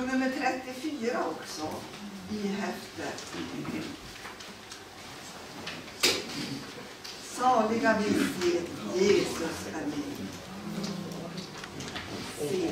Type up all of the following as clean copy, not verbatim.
nummer 34 också i häftet. Saliga visshet, Jesus är min. Se.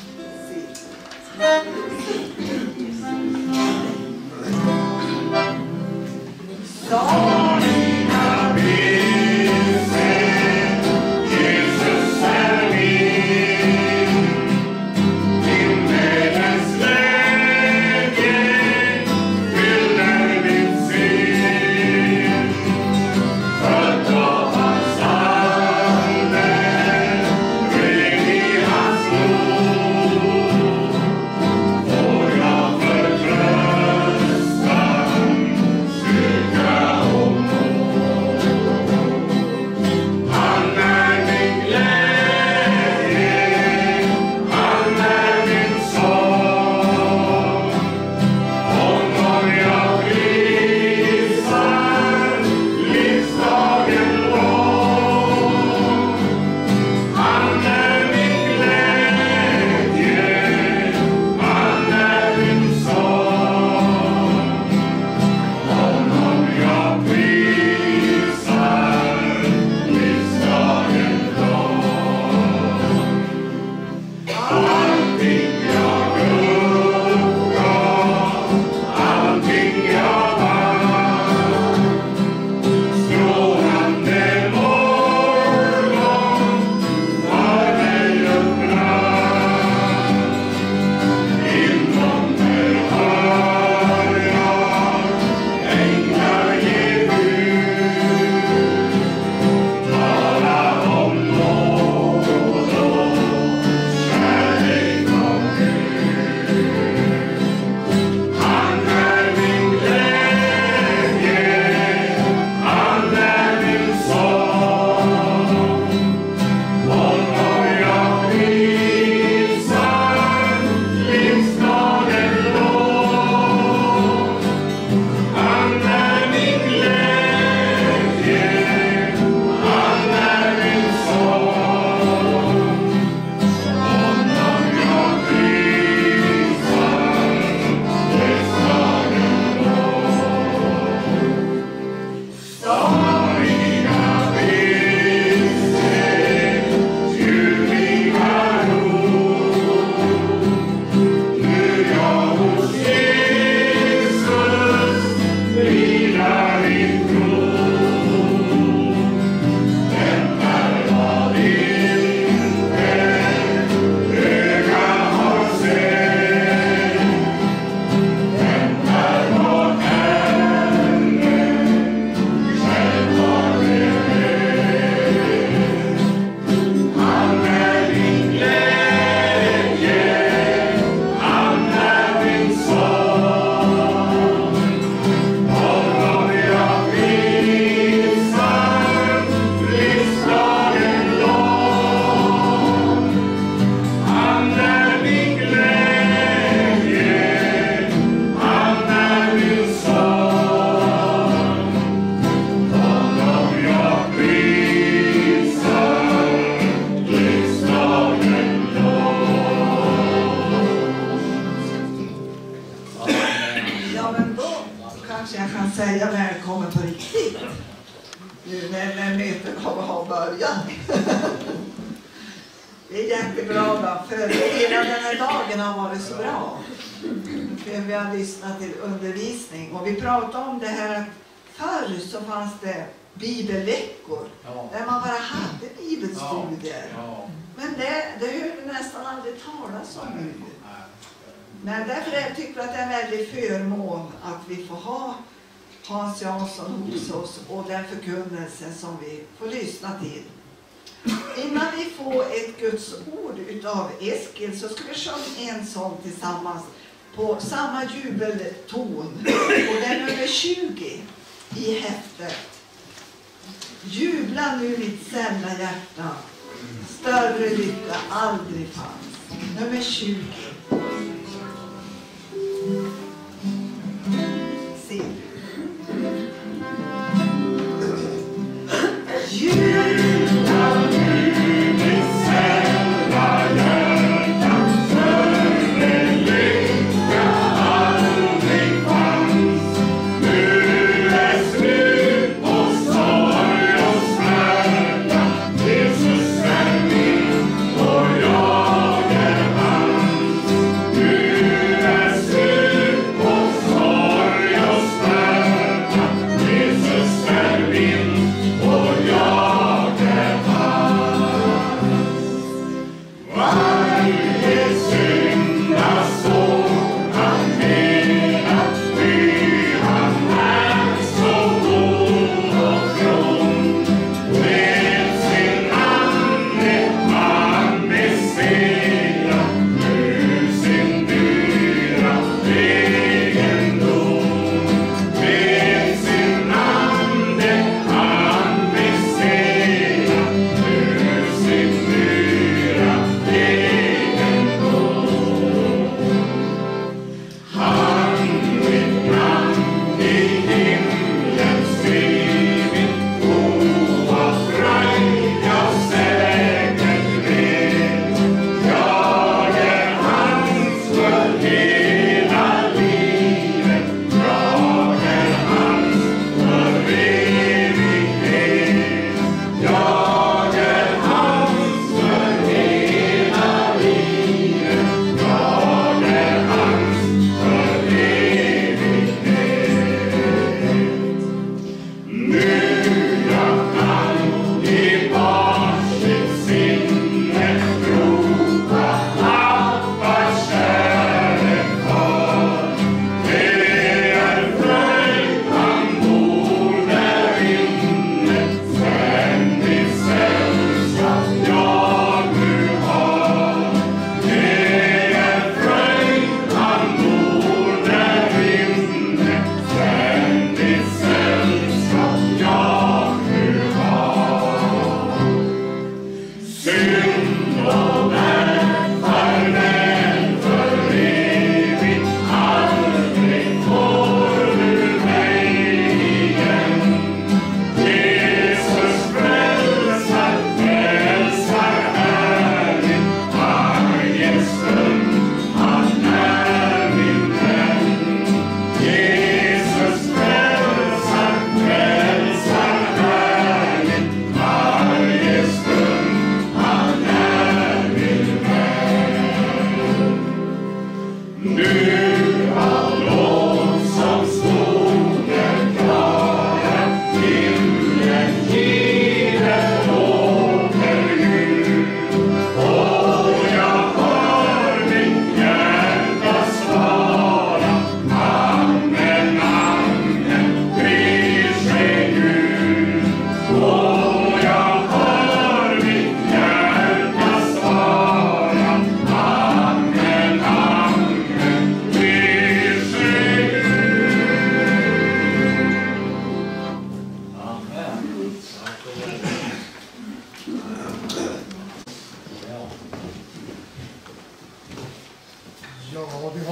Saliga visshet, Jesus är min. Himmelens glädje fyller mitt sinne. Född av hans ande, ren i hans blod, får jag förtröstan, styrka och mod. Han är min glädje, han är min sång. Honom jag prisar livsdagen lång. Han är min glädje, han är min sång. Honom jag prisar livsdagen lång. Allting jag uppgav, allting jag vann, strålande morgon var mig upprann. Inom mig hör jag änglar ge bud, tala om nåd och kärlek av Gud. Han är min glädje, han är min sång. Honom jag prisar livsdagen lång. Han är min glädje, han är min sång. Honom jag prisar livsdagen lång. Saliga visshet, ljuvliga ro, nu jag hos Jesus vilar i tro. Väntar vad inte öga har sett, väntar vad Herren själv har berett. Han är min glädje, han är min sång. Honom jag prisar livsdagen lång. Han är min glädje, han är min sång. Honom jag prisar livsdagen lång. Ja, men då kanske jag kan säga välkommen på riktigt. Nu när mötet har börjat. Det är jätteglada för hela den här dagen har varit så bra. För vi har lyssnat till undervisning och vi pratade om det här att förr så fanns det bibelveckor där man bara hade bibelstudier. Men det hör vi nästan aldrig talas om nu. Men därför tycker jag att det är en väldig förmån att vi får ha Hans Jansson hos oss och den förkunnelse som vi får lyssna till. Innan vi får ett Guds ord utav Eskil så ska vi sjunga en sång tillsammans på samma jubelton. Och den är nummer 20 i häftet. Jubla nu mitt sälla hjärta, större lycka aldrig fanns. Nummer 20. Se. Jubla nu mitt sälla hjärta, större lycka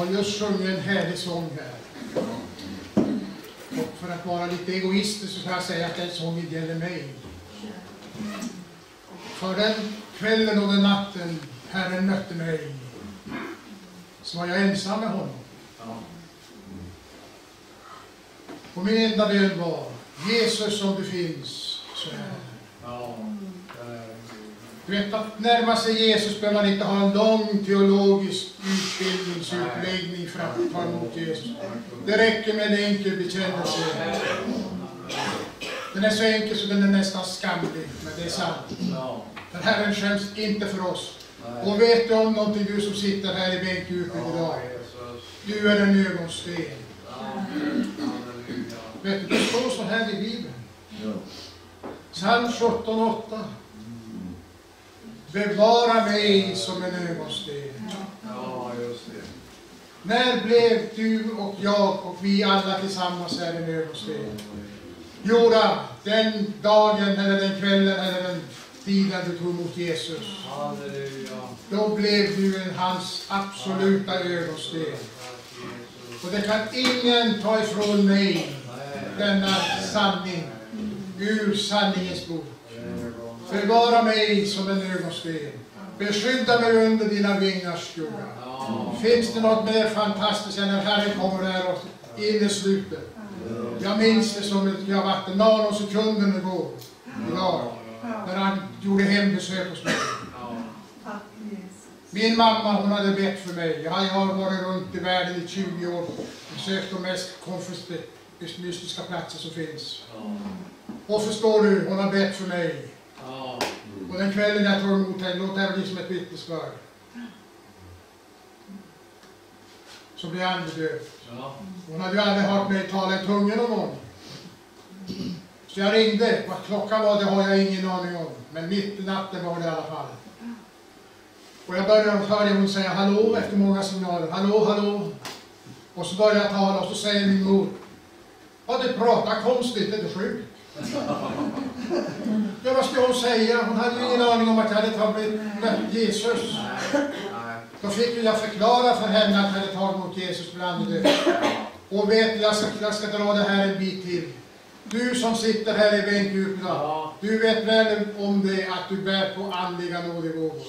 har just sjungit en härlig sång här. Och för att vara lite egoistisk så kan jag säga att den sången gäller mig. För den kvällen och den natten Herren mötte mig, så var jag ensam med honom. Och min enda bön var: Jesus, om du finns, så är här. Du vet, att närma sig Jesus behöver man inte ha en lång teologisk utbildningsutläggning för att ta emot Jesus. Det räcker med en enkel bekännelse. Den är så enkel så den är nästan skamlig, men det är sant. Den Herren skäms inte för oss. Och vet du om någonting, du som sitter här i bänkdjupet idag? Du är en ögonsten. Vet du, det står så här i Bibeln. Psalm 17:8. Bevara mig som en ögonsten. När blev du och jag och vi alla tillsammans här en ögonsten? Jo, den dagen eller den kvällen eller den tiden du tog emot Jesus. Då blev du hans absoluta ögonsten. Och det kan ingen ta ifrån mig denna sanning ur sanningens bok. Bevara mig som en ögonsten. Beskydda mig under dina vingars skugga. Finns det något mer fantastiskt än när Herren kommer där och in i slutet? Jag minns det som jag varit en nanosekunden igår. Idag. När han gjorde hembesök hos mig. Min mamma, hon hade bett för mig. Jag har varit runt i världen i 20 år. Besökt de mest mystiska platser som finns. Och förstår du, hon har bett för mig. Och den kvällen jag tog emot henne, låt det bli som ett vittnesbörd. Så blev jag andedöpt. Hon hade ju aldrig hört mig tala i tungan någon gång. Så jag ringde. Vad klockan var, det har jag ingen aning om. Men mitt i natten var det i alla fall. Och jag började höra hon säga hallå efter många signaler. Hallå, hallå. Och så började jag tala och så säger min mor: ja, du pratar konstigt, är du sjuk? Ja, vad ska hon säga? Hon hade ju ingen aning om att jag hade tagit med Jesus. Då fick jag förklara för henne att jag hade tagit mot Jesus bland. Och vet, jag ska dra det här en bit till. Du som sitter här i bänkdjupet, du vet väl om det att du bär på andliga nådegåvor.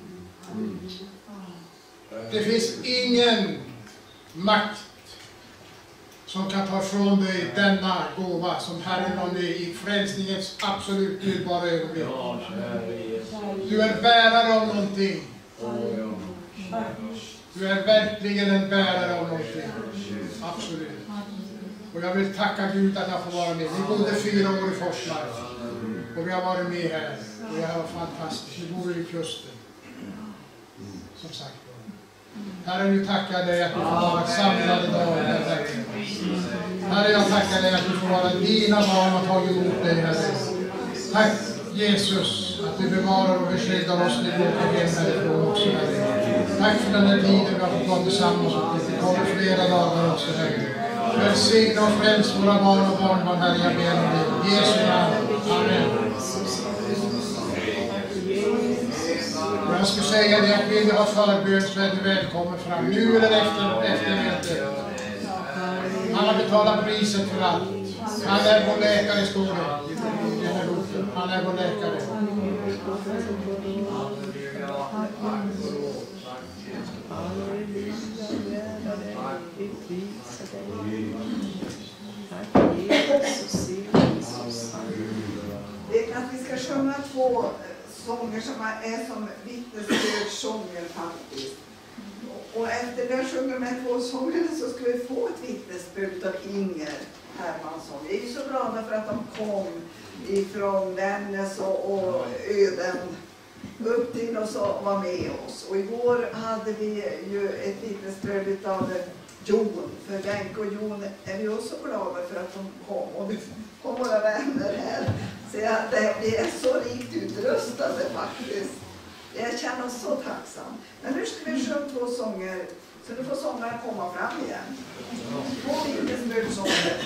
Det finns ingen makt som kan ta från dig denna gåva som Herren har med i frälsningens absolut dyrbara ögonblick. Du är bärare av någonting. Du är verkligen en bärare av någonting. Absolut. Och jag vill tacka Gud att jag får vara med. Vi bodde 4 år i Forsmark. Och vi har varit med här. Och det var fantastiskt. Vi bor i kusten. Som sagt. Herre, nu tackar dig att du får vara samlade dagar. Herre, jag tackar dig att du får vara dina barn och ta emot dig, Herre. Tack Jesus att du bevarar och beskyddar oss när vi åker hem härifrån också, Herre. Tack för den här tiden vi har fått vara tillsammans och det kommer flera dagar också, Herre. Välsigna och fräls våra barn och barnbarn, Herre, jag ber om det. Jesu namn. Amen. Jag skulle säga det att vill du ha förbön så är du välkommen fram. Nu eller efter mötet. Han har betalat priset för allt. Han är vår läkare, står det i den här boken. Han är vår läkare. Det är att vi ska sjunga 2 sånger som är som vittnesbördsånger faktiskt. Och efter det sjunger med 2 sångerna så ska vi få ett vittnesbörd av Inger Hermansson. Vi är ju så glada för att de kom ifrån Vännäs och Öden upp till oss och var med oss. Och igår hade vi ju ett vittnesbörd av Jon. För Benke och Jon är vi också glada för att de kom. Och nu kom våra vänner här. Så det är så rikt utrustade faktiskt. Jag känner oss så tacksam. Men nu ska vi sjunga 2 sånger. Så nu får sångaren komma fram igen. 2 vittnesbördsånger.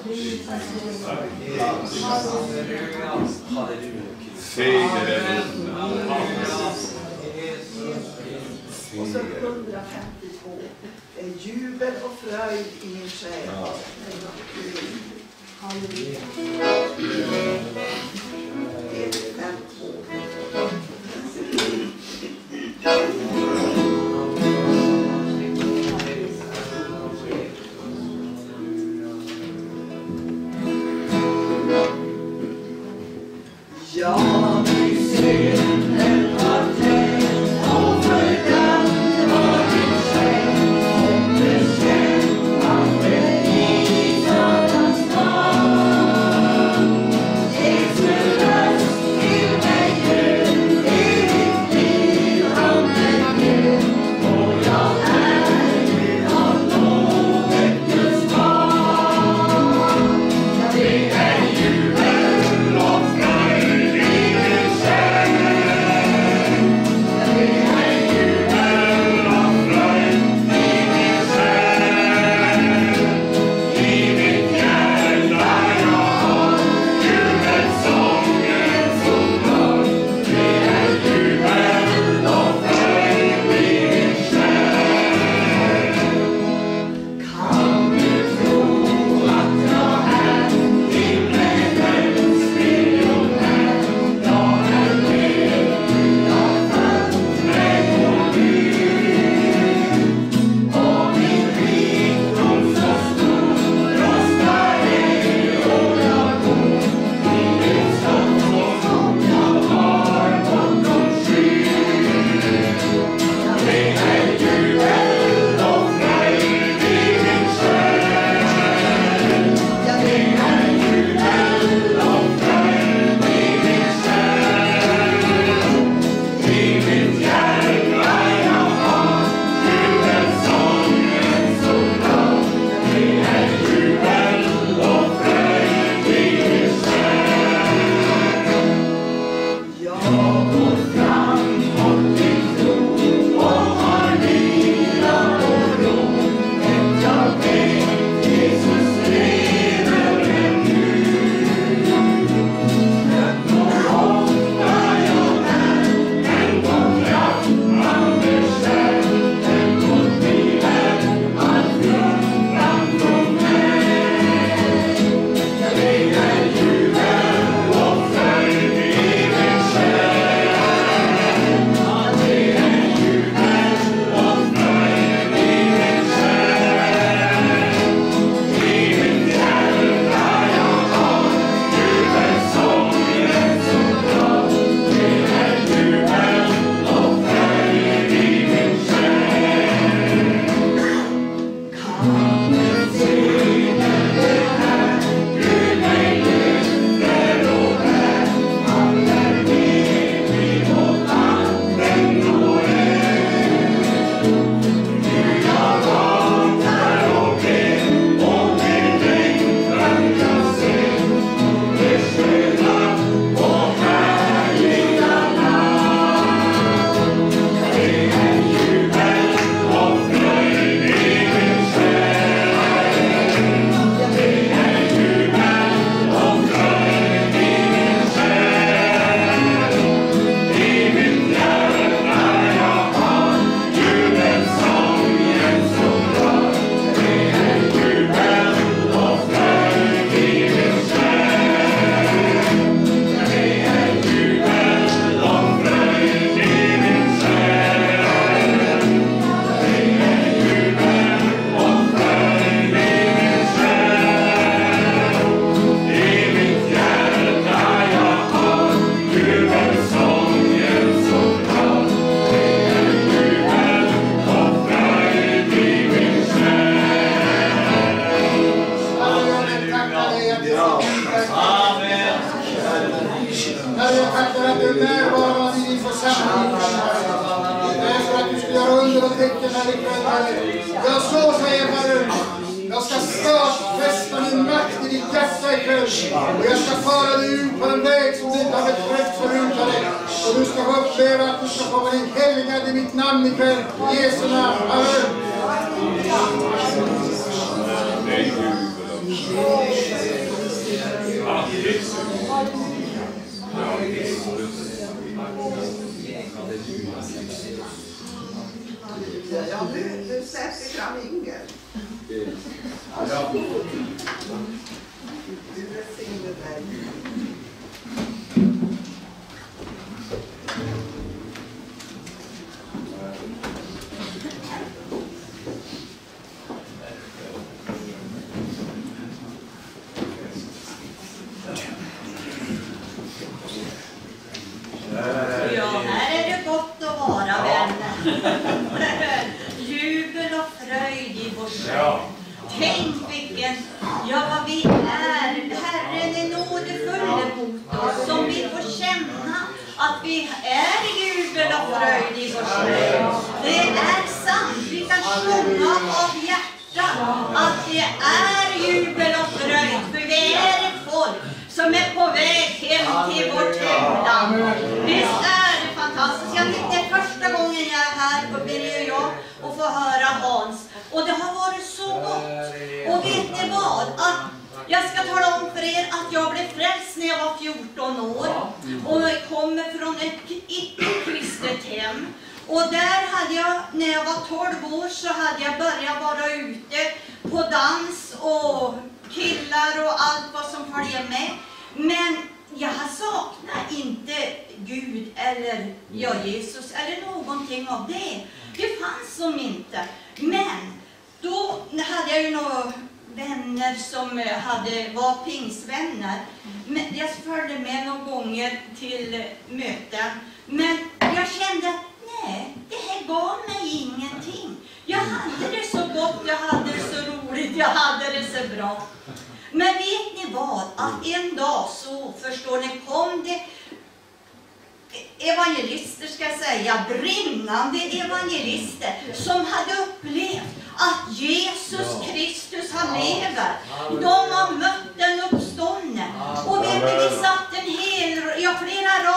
Och så 152. Det är jubel och fröjd i min själ. Halleluja. 152. Ja, vi ser en partij och för den har vi själ och bekämpande Israels namn. Jesu röst till mig ger, evigt liv han mig ger, och jag är av nådet Guds barn. Det är jubel och fröjd i min själ. Det är jubel och fröjd i min själ. I mitt hjärta jag har jubelsången som rör. Det är jubel och fröjd i min själ. Kan du tro att jag är himmelens miljonär? Jag är med, jag född mig på ny. Och min rikdom så stor röstar ej och jag går i en stad som jag har bortom skyn. Det är jubel och fröjd i min själ. Det är jubel och fröjd i min själ. I mitt hjärta jag har jubelsången som rör. Det är jubel och fröjd i min själ. Jag går framåt i tro och har vila och ro. Vet jag vet Jesus lever ännu. Trött och ofta jag är, ändå kraft han beskär. Den går bilen all fruktan från mig. Det är jubel och fröjd i min själ. Det är jubel och fröjd i min själ. I mitt hjärta jag har jubelsången som rör. Det är jubel och fröjd i min själ. Kan du se när det är Gud mig lyfter och bär? Han är med mig mot anden och nu jag vaknar och ber om min längtan jag ser det sköna och härliga namn. Det är jubel och fröjd i min själ. Det är jubel och fröjd i min själ. I mitt hjärta jag har jubelsången som rör. Det är jubel och fröjd i min själ. Det är jubel och fröjd i min själ. Det är jubel och fröjd i min själ. I mitt hjärta jag har jubelsången som rör. Det är jubel och fröjd i min själ. Herre, jag tackar att du är närvarande i din församling. Det är för att du ska göra under och tecken här ikväll, Herre. Jag så säger Herre, jag ska stadfästa min makt i ditt hjärta ikväll. Och jag ska föra dig ut på en väg som du inte har beträtt förut, Herre. Och du ska få uppleva att du ska få vara din heligad i mitt namn ikväll. I Jesu namn. Amen. Ja, nu sätter fram Inger. Du välsigne dig. Ja, här är det gott att vara, vänner. Jubel och fröjd i vår själ. Tänk vilken, ja vad vi är. Herren är nådefull mot oss, som vi får känna att vi är jubel och fröjd i vår själ. Det är sant, vi kan sjunga av hjärtat att det är jubel och fröjd, för vi är ett folk som är på väg hem till vårt hemland. Visst är det fantastiskt. Jag tyckte det är första gången jag är här på Birger och jag och får höra Hans. Och det har varit så gott. Och vet ni vad? Att jag ska tala om för er att jag blev frälst när jag var 14 år. Och jag kommer från ett icke-kristet hem. Och där hade jag, när jag var 12 år så hade jag börjat vara ute på dans och killar och allt vad som följer med. Men jag saknar inte Gud eller Jesus eller någonting av det. Det fanns som inte. Men då hade jag ju några vänner som var pingsvänner. Men jag följde med några gånger till möten. Men jag kände att nej, det här gav mig ingenting. Jag hade det så gott, jag hade det så roligt, jag hade det så bra. Men vet ni vad? Att en dag så, förstår ni, kom det evangelister, ska jag säga, brinnande evangelister som hade upplevt att Jesus Kristus, han lever. De har mött den uppståndne. Och vet ni, vi satt flera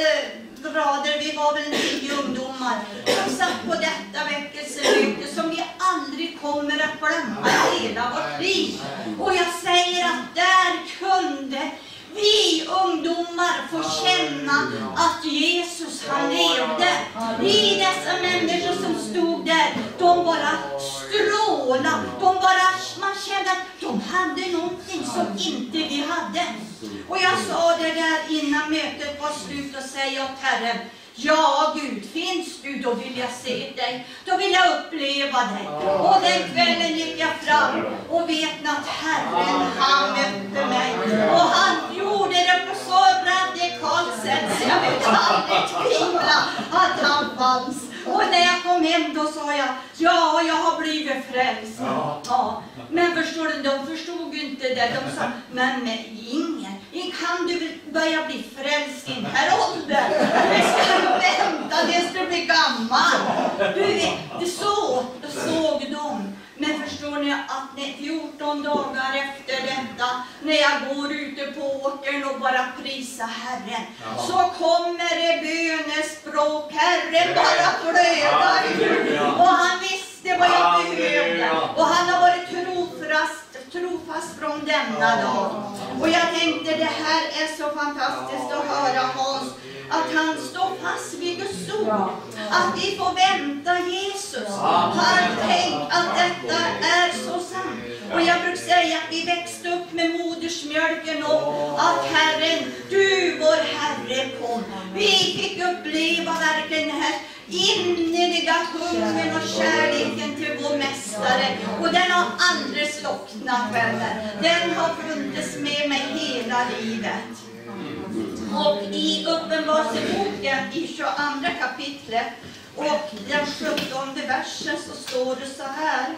rader, vi var väl 10 ungdomar som satt på detta väckelsemöte som vi aldrig kommer att glömma i hela vårt liv. Och jag säger att där kunde vi ungdomar får känna att Jesus, han levde. I dessa människor som stod där, de bara strålade. Man kände att de hade någonting som inte vi hade. Och jag sa det där innan mötet var slut och säga åt Herren: ja Gud, finns du, då vill jag se dig. Då vill jag uppleva dig. Och den kvällen gick jag fram och vet att Herren, han mötte mig. Och han gjorde det på så radikalt sätt så jag vet aldrig tvivla att han fanns. Och när jag kom hem då sa jag: ja, jag har blivit frälst. Ja. Men förstår du, de förstod ju inte det. De sa: men ingen kan du börja bli frälst i den här åldern? Det ska du vänta, det ska bli gammal. Du vet, så såg de. Men förstår ni att 14 dagar efter detta, när jag går ute på åkern och bara prisar Herren, så kommer det bönespråk. Herren bara flödar. Och han visste vad jag behövde. Och han har varit trofast från denna dag. Och jag tänkte, det här är så fantastiskt att höra Hans, att han står fast vid Guds ord. Att vi får vänta Jesus. Han tänkt att detta är så sant. Och jag brukar säga att vi växte upp med modersmjölken och att Herren, du vår Herre kom. Vi fick uppleva verkligen den här innerliga hungern och kärleken till vår mästare. Och den har aldrig slocknat, vänner. Den har funnits med mig hela livet. Och i Uppenbarelseboken i 22 kapitlet och den 17:e versen så står det så här: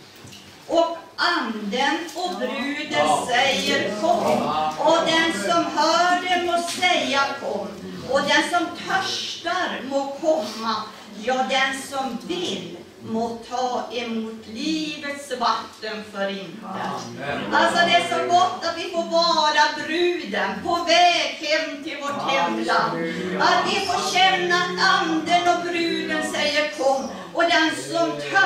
och anden och bruden säger kom, och den som hör det må säga kom, och den som törstar må komma, ja, den som vill må ta emot livets vatten för intet. Alltså det är så gott att vi får vara bruden på väg hem till vårt hemland. Att vi får känna att anden och bruden säger kom, och den som törstar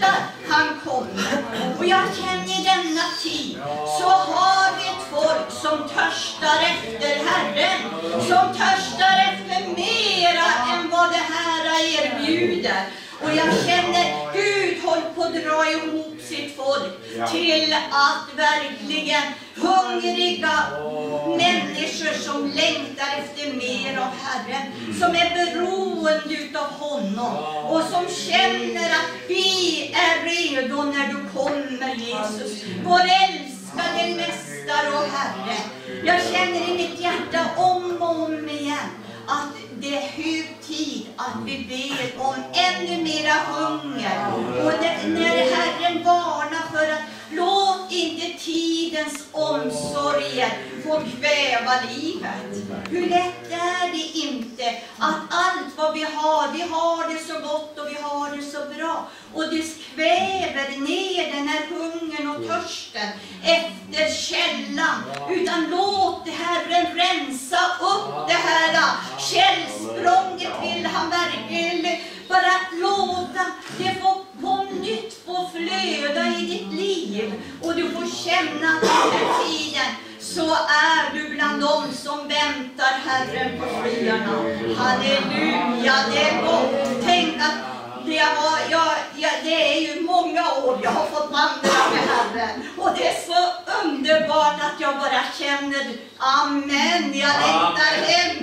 törstar, han kommer. Och jag känner i denna tid så har vi ett folk som törstar efter Herren. Som törstar efter mera än vad det här erbjuder. Och jag känner Gud håller på att dra ihop sitt folk till att verkligen hungriga människor som längtar efter mer av Herren. Som är beroende av honom. Och som känner att vi är redo när du kommer, Jesus. Vår älskade mästare och Herre. Jag känner i mitt hjärta om och om igen att det är hög tid att vi ber om ännu mera hunger. Och när Herren varnar för att låt inte tidens omsorger få kväva livet. Hur lätt är det inte att allt vad vi har det så gott och vi har det så bra. Och det kväver ner den här hungern och törsten efter källan. Utan låt Herren rensa upp det här källsprånget, vill han verkligen bara låta det på nytt få flöda i ditt liv. Och du får känna att den här tiden så är du bland dem som väntar Herren på skyarna. Halleluja, det är gott. Tänk att det är ju många år jag har fått vandra med Herren. Och det är så underbart att jag bara känner amen, jag längtar hem.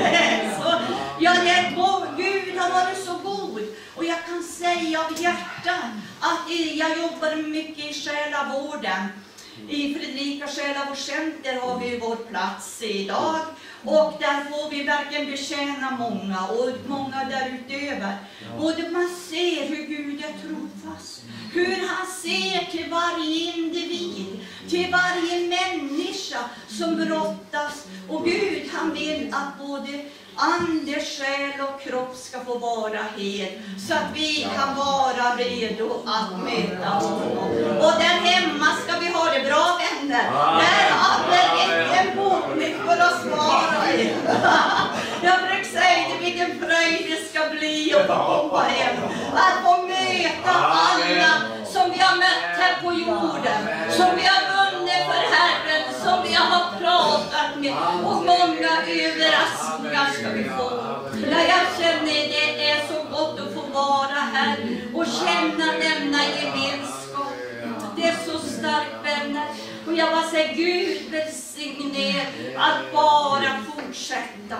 Gud har varit så god. Och jag kan säga av hjärtan att jag jobbar mycket i själavården. I Fredrika själavårdscenter har vi vår plats idag. Och där får vi verkligen betjäna många och många därutöver. Och man ser hur Gud är trofast. Hur han ser till varje individ, till varje människa som brottas. Och Gud, han vill att både ande, själ och kropp ska få vara hel. Så att vi kan vara redo att möta honom. Och där hemma ska vi ha det bra, vänner. Där har vi en boknyckor att svara i. Jag brukar säga vilken fröjd det ska bli att komma hem. Att få möta alla som vi har mött här på jorden. Som vi har vunnit för Herren. Som vi har pratat med. Och många överraskningar ska vi få. När jag känner det är så gott att få vara här. Och känna denna gemenskap. Det är så starkt, vänner. Och jag bara säger, Gud välsigne att bara fortsätta.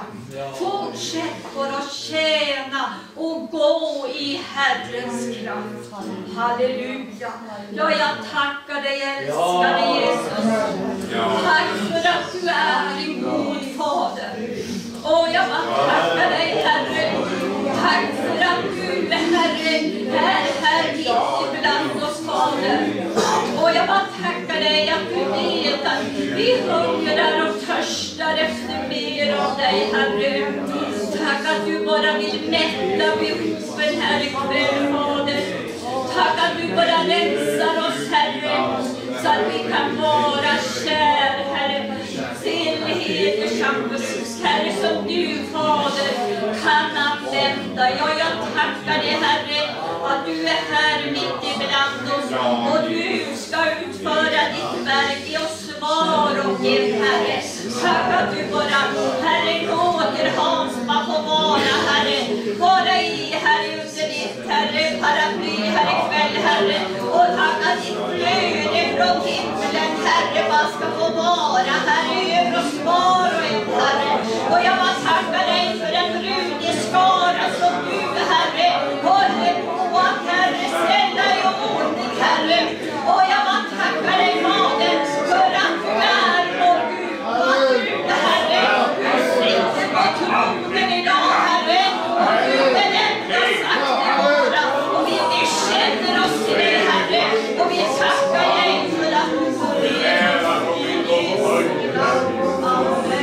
Fortsätt bara att tjäna och gå i Herrens kraft. Halleluja. Ja, jag tackar dig, älskade Jesus. Tack för att du är en god fader. Och jag bara tackar dig, Herre. Tack för att du, Herre, är här mitt ibland oss, Fader. Och jag bara tackar dig att du vet att vi hungrar och törstar efter mer av dig, Herre. Tack att du bara vill mätta behoven här ikväll, Fader. Tack att du bara rensar oss, Herre, så att vi kan vara kär, Herre. Till hedersamt, Herre, som du, Fader, kan använda. Ja, jag tackar dig, Herre, att du är här mitt ibland oss. Och du ska utföra ditt verk i oss var och en, Herre. Tack att du bara, Herre, låter Hans få vara, Herre. Vara i, Herre, under ditt, Herre, paraply här ikväll, Herre. Och tack att ditt flöde från himlen, Herre, bara ska få vara, Herre, över oss var och en, Herre. Och jag bara tackar dig för en brudig skara som du, Herre, håller på att, Herre, ställa i ordning, Herre. Och jag bara tackar dig, Fader, för att du är vår Gud. Att du, Herre, du sitter på tronen idag, Herre. Och du är den som sagt våra. Och vi bekänner oss till dig, Herre. Och vi tackar dig för att du får leva i Jesu namn. Amen.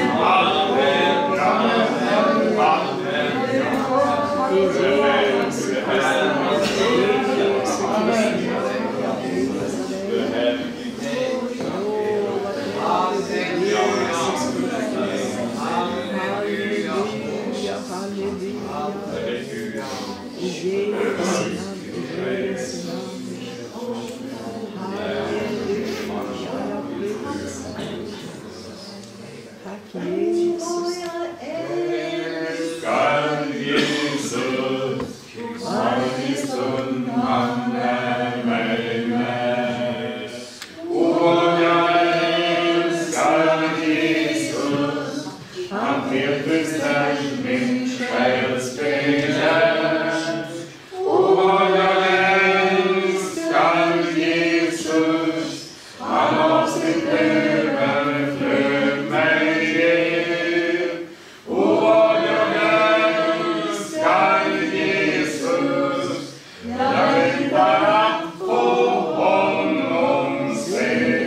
älskar Jesus, varje stund han är mig med. Och jag älskar Jesus, han tillfredsställt min själs begär. Och jag älskar Jesus, han av sitt överflöd mig ger. Och jag älskar Jesus, jag längtar att få honom se.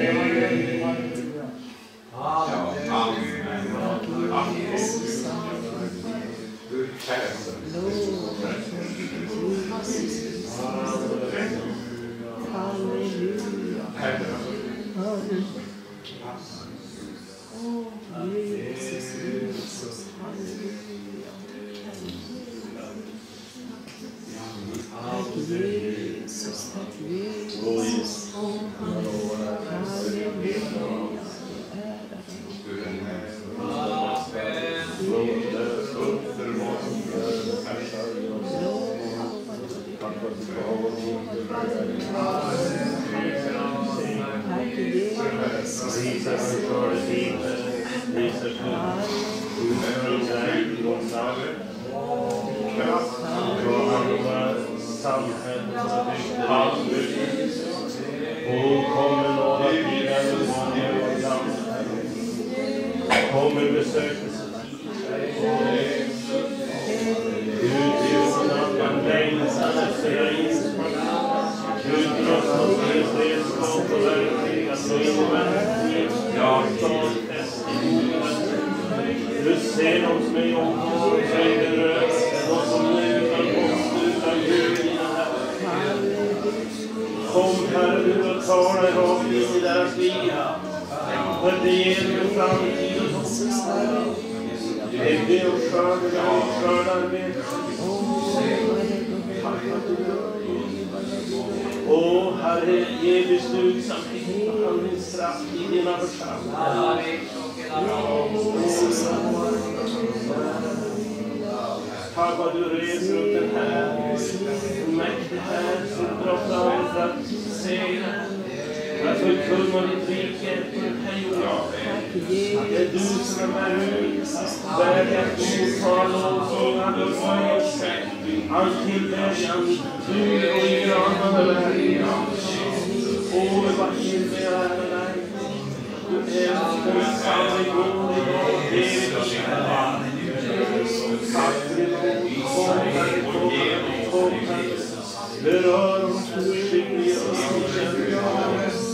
Kommer besökelse utifrån man längtar efter Jesus. Utifrån redskap och verktyg att nå in i verkligheten. Jag tar du ser dem som är jobbigt, som säger röst, de som längtar bort utan Gud i den här. Kom Herre nu och tala rakt in i deras liv. För det ger en framtid. Det är det och skördar med. Åh Herre, ge beslutsamhet och handlingskraft i dina församlingar. Tack vad du reser upp den här mäktig här som drar fram för att segra. För att förkunna ditt rike här jorden. Det är du som är med ut. Värdig att mottala och sjunga du för sig. All tillbedjan, du och ingen annan är värdig. Åh, vad tillber är med dig. Du älskar en sanning god idag och evigt och kärlek. Tack för din kom här. Berör oss, skiljer oss och känner oss.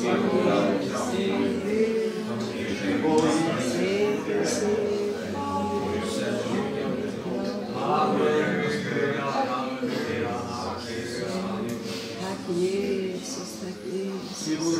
Tack Jesus, tack Jesus.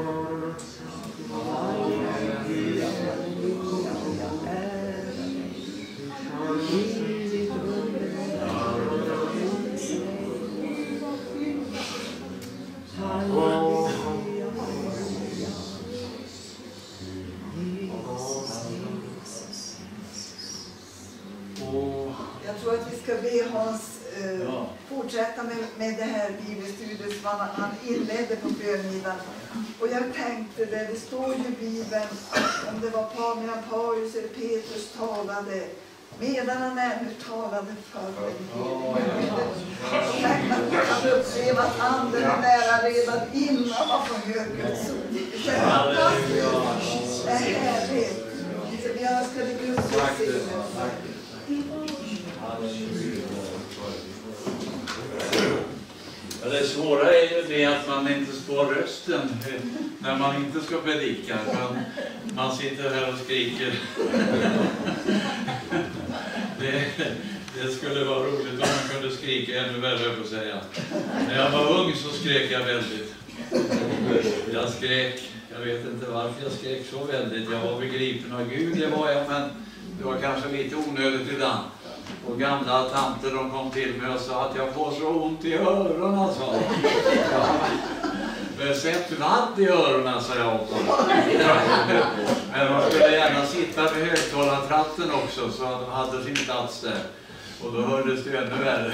Jag tror att vi ska be Hans fortsätta med det här bibelstudiet som han inledde på bönmiddagen. Och jag tänkte det står ju i Bibeln, om det var medan Paulus eller Petrus talade, medan han ännu talade för jag tänkte att man kan uppleva att anden är nära redan innan man får höra Guds ord. Det är fantastiskt. Det är härligt. Så vi önskade Guds välsignelse. Ja, det svåra är ju det att man inte spår rösten när man inte ska predika. Man sitter här och skriker. Det skulle vara roligt om man kunde skrika ännu värre, på att säga. När jag var ung så skrek jag väldigt. Jag skrek. Jag vet inte varför jag skrek så väldigt. Jag var begripen av Gud, det var jag, men det var kanske lite onödigt ibland. Och gamla tanter, de kom till mig och sa att jag får så ont i öronen, sa de. Men sätt vatt i öronen, sa jag åt dem. Men de skulle gärna se sitta med högtalartratten också så att de hade sin plats där. Och då hördes det ännu värre.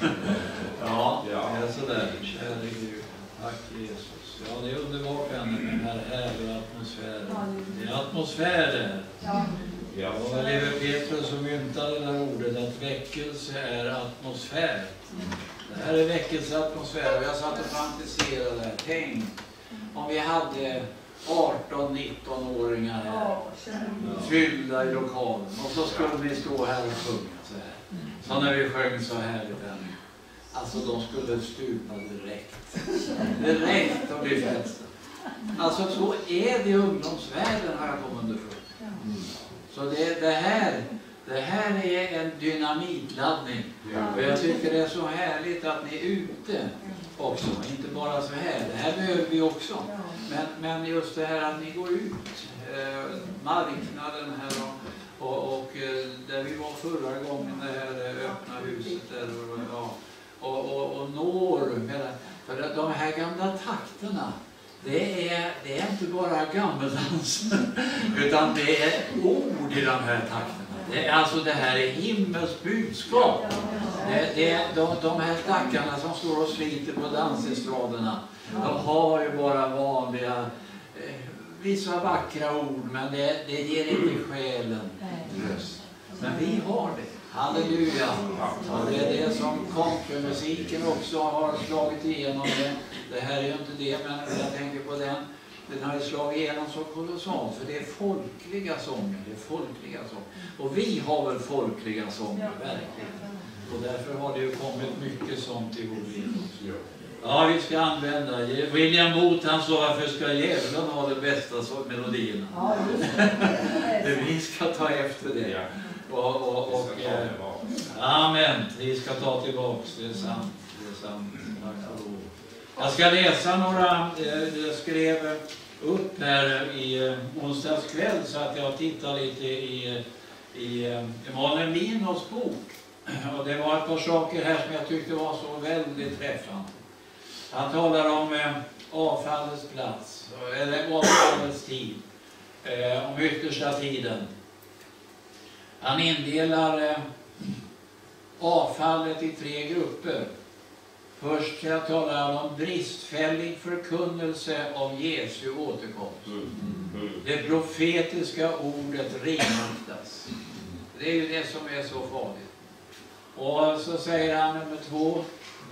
Ja, det är sådär. Kära Gud. Tack Jesus. Ja, det är underbart ännu med den här härliga atmosfären. Det är atmosfär där. Ja, och Lever Petrus som myntade det där ordet att väckelse är atmosfär. Det här är väckelseatmosfär och jag satt och fantiserade här. Tänk om vi hade 18-19-åringar här fyllda i lokalen och så skulle vi stå här och sjunga så här. Så när vi sjöng så härligt här nu. Alltså de skulle stupa direkt och bli frälsta. Alltså så är det i ungdomsvärlden har jag kommit underför. Så det här är en dynamitladdning. Och jag tycker det är så härligt att ni är ute också. Inte bara så här. Det här behöver vi också. Men just det här att ni går ut. Marknaden här och där vi var förra gången. Det här öppna huset där. Och når. För de här gamla takterna. Det är inte bara gammeldans utan det är ord i de här takterna. Alltså det här är himmels budskap. De här stackarna som står och sliter på dansestraderna, de har ju bara vanliga, vissa vackra ord, men det ger inte själen röst. Men vi har det. Halleluja! Och det är det som countrymusiken också har slagit igenom. Det här är ju inte det, men jag tänker på den. Den har ju slagit igenom så kolossalt, för det är folkliga sånger. Och vi har väl folkliga sånger, verkligen. Och därför har det ju kommit mycket sånt i vår liv. Ja, vi ska använda. William Booth, han sa, varför ska djävulen ha det bästa melodierna? Ja, vi ska ta efter det. Amen, vi ska ta tillbaks, det är sant. Jag ska läsa några, jag skrev upp här i onsdags kväll så att jag tittar lite i Emanuel Minos bok. Och det var ett par saker här som jag tyckte var så väldigt träffande. Han talar om avfallets plats, eller avfallets tid, om yttersta tiden. Han indelar avfallet i 3 grupper. Först ska jag tala om bristfällig förkunnelse av Jesu återkomst. Det profetiska ordet ringaktas. Det är ju det som är så farligt. Och så säger han nummer 2,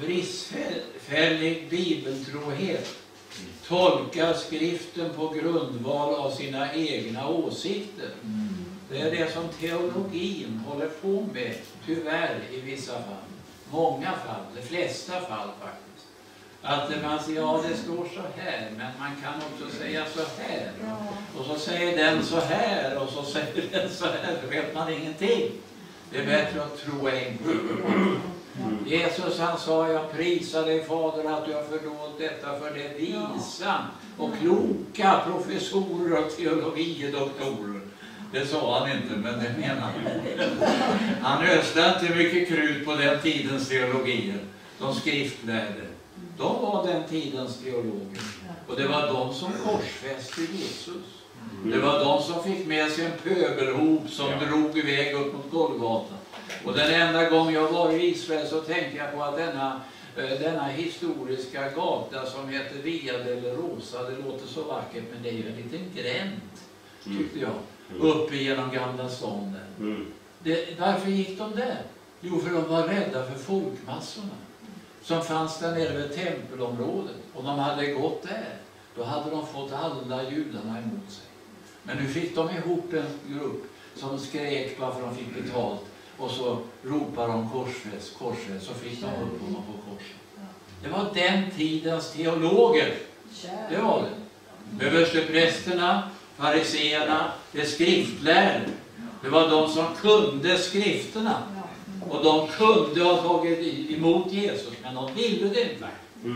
bristfällig bibeltrohet. Tolkar skriften på grundval av sina egna åsikter. Det är det som teologin håller på med, tyvärr i vissa fall. Många fall, de flesta fall faktiskt. Att man säger, ja det står så här, men man kan också säga så här. Och så säger den så här, och så säger den så här, då vet man ingenting. Det är bättre att tro en gång. Jesus han sa, jag prisar dig Fader att du har fördolt detta för det visa och kloka professorer och teologidoktorer. Det sa han inte, men det menar han. Han öste inte mycket krut på den tidens teologier. De skriftlärde. De var den tidens teologer. Och det var de som korsfäste Jesus. Det var de som fick med sig en pöbelhop som drog iväg upp mot Golgata. Och den enda gång jag var i Israel så tänkte jag på att denna historiska gata som heter Via Dolorosa, det låter så vackert, men det är ju en liten gränd, tyckte jag. Uppe genom Gamla stan där. Varför gick de där? Jo, för de var rädda för folkmassorna som fanns där nere vid tempelområdet. Och de hade gått där, då hade de fått alla judarna emot sig. Men nu fick de ihop en grupp som skrek varför de fick betalt. Och så ropade de korsfäst, så fick de upp honom på korset. Det var den tidens teologer. Det var det. Översteprästerna, fariseerna, det skriftlärde. Det var de som kunde skrifterna. Och de kunde ha tagit emot Jesus, men de ville det inte.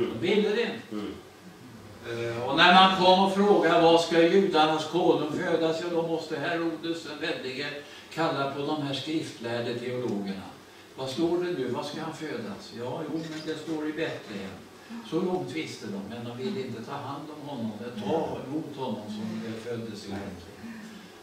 Och när man kom och frågade vad ska judarnas konung födas, ja då måste Herodes den väldige kalla på de här skriftlärde teologerna. Vad står det nu? Vad ska han födas? Ja, jo, men det står i Betlehem. Så långt visste de, men de ville inte ta hand om honom, ta emot honom som föddes i Betlehem.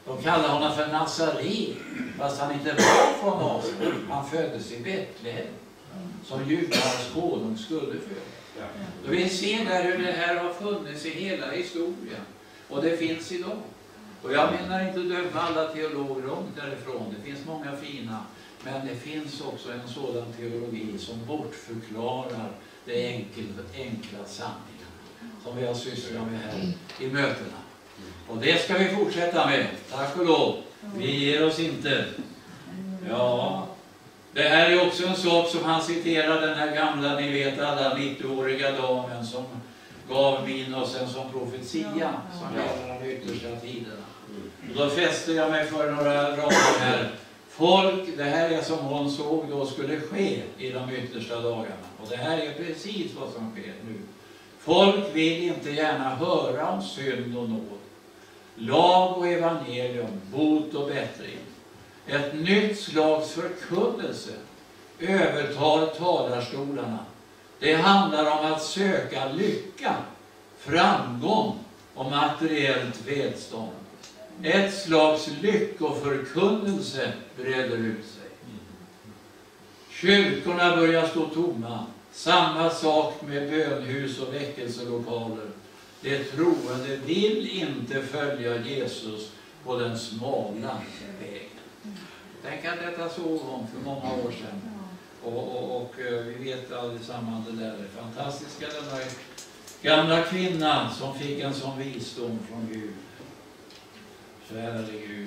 De kallar honom för Nazaré, fast han inte var från Nasaret. Han föddes i Betlehem, som judarnas konung skulle födas. Och vi ser där hur det här har funnits i hela historien. Och det finns idag. Och jag menar inte döma alla teologer långt därifrån. Det finns många fina. Men det finns också en sådan teologi som bortförklarar det enkla sanningen. Som vi har sysslat med här i mötena. Och det ska vi fortsätta med. Tack och lov. Vi ger oss inte. Ja. Det här är också en sak som han citerar, den här gamla, ni vet alla, 90-åriga damen som gav Minos en som profetia som gäller de yttersta tiderna. Och då fäste jag mig för några rader här. Folk, det här är som hon såg då skulle ske i de yttersta dagarna. Och det här är precis vad som sker nu. Folk vill inte gärna höra om synd och nåd, lag och evangelium, bot och bättring. Ett nytt slags förkunnelse övertar talarstolarna. Det handlar om att söka lycka, framgång och materiellt välstånd. Ett slags lyckoförkunnelse breder ut sig. Kyrkorna börjar stå tomma. Samma sak med bönhus och väckelselokaler. De troende vill inte följa Jesus på den smala vägen. Tänk att detta såg hon för många år sedan. Och vi vet allesammans det där fantastiska, den där gamla kvinnan som fick en sån visdom från Gud. Kära Gud.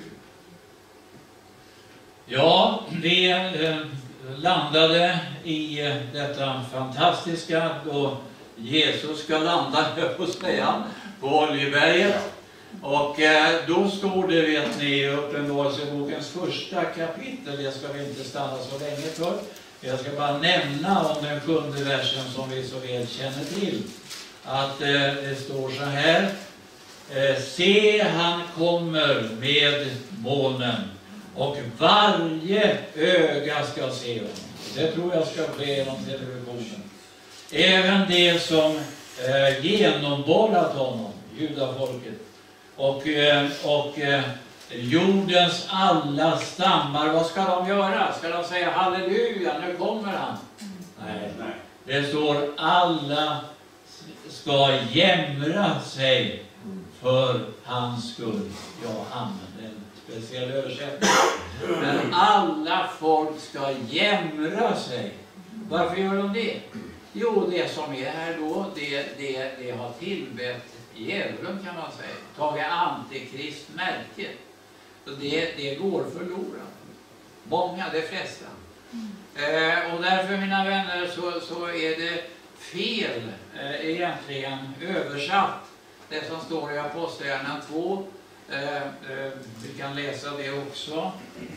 Ja, vi landade i detta fantastiska då Jesus ska landa på Svean på Oljeberget. Och då står det, vet ni, i Uppenbarelsebokens första kapitel. Det ska vi inte stanna så länge för. Jag ska bara nämna om den 7:e versen som vi så väl känner till. Att det står så här. Se, han kommer med molnen och varje öga ska se honom. Det tror jag ska ske genom televisionen. Även det som genomborrat honom, judafolket. Och jordens alla stammar, vad ska de göra? Ska de säga halleluja, nu kommer han? Nej. Det står alla ska jämra sig för hans skull. Ja, amen. Det är en speciell översättning. Men alla folk ska jämra sig. Varför gör de det? Jo, det som är här då, det har tillbett djävulen, kan man säga. Tagit antikristmärke. Så det går förlorat. Många, de flesta. Och därför, mina vänner, så är det fel egentligen översatt. Det som står i Apostlagärningarna 2. Vi kan läsa det också.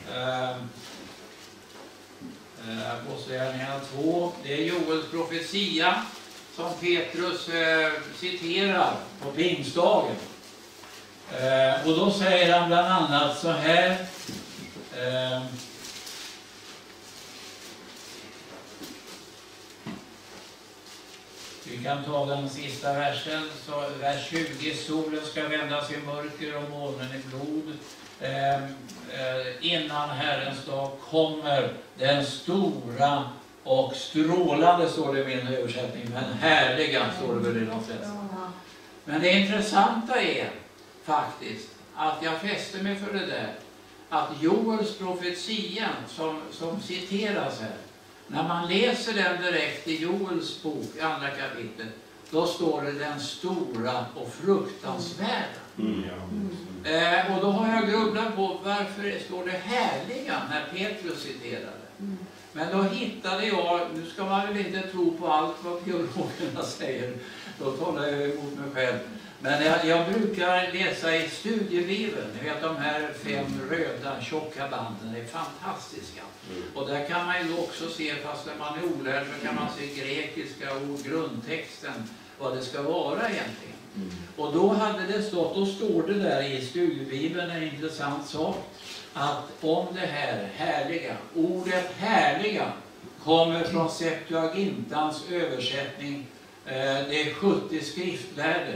Apostlagärningarna 2. Det är Joels profetia som Petrus citerar på pingstdagen. Och då säger han bland annat så här. Vi kan ta den sista versen, så vers 20. Solen ska vändas i mörker och molnen i blod. Innan Herrens dag kommer den stora och strålande, står det i min översättning, men härliga, står det väl i de flesta. Men det intressanta är faktiskt att jag fäster mig för det där, att Joels profetia som citeras här, när man läser den direkt i Joels bok, andra kapitlet, då står det den stora och fruktansvärda. Och då har jag grubblat på varför står det härliga när Petrus citerade. Men då hittade jag, nu ska man väl inte tro på allt vad teologerna säger, då talar jag emot mig själv. Men jag brukar läsa i studiebibeln, ni vet de här 5 röda tjocka banden, det är fantastiska. Och där kan man ju också se, fast när man är olärd så kan man se grekiska ord, grundtexten, vad det ska vara egentligen. Och då hade det stått, och står det där i studiebibeln en intressant sak, att om det här härliga, ordet härliga kommer från Septuagintans översättning, det är 70 skriftlärde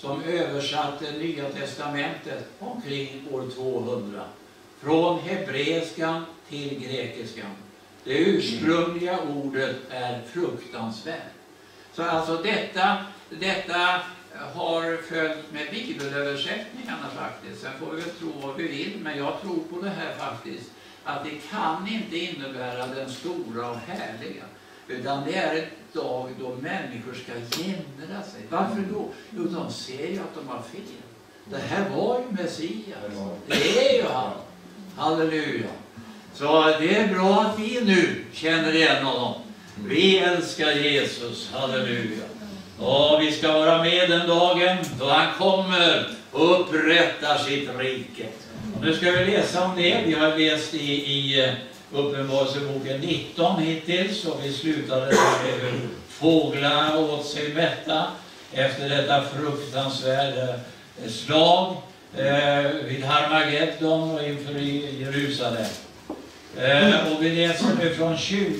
som översatte Nya testamentet omkring år 200. Från hebreiskan till grekiskan. Det ursprungliga ordet är fruktansvärt. Så alltså detta har följt med bibelöversättningarna faktiskt. Sen får vi väl tro vad vi vill, men jag tror på det här faktiskt. Att det kan inte innebära den stora och härliga. Utan det är ett dag då människor ska jämra sig. Varför då? Jo, de ser ju att de har fel. Det här var ju Messias. Det är ju han. Halleluja. Så det är bra att vi nu känner igen honom. Vi älskar Jesus. Halleluja. Och vi ska vara med den dagen då han kommer och upprättar sitt rike. Och nu ska vi läsa om det. Vi har läst i Uppenbarelseboken 19 hittills. Och vi slutade med hur fåglarna åt sig mätta efter detta fruktansvärda slag vid Harmageddon och inför Jerusalem. Och vi läser nu från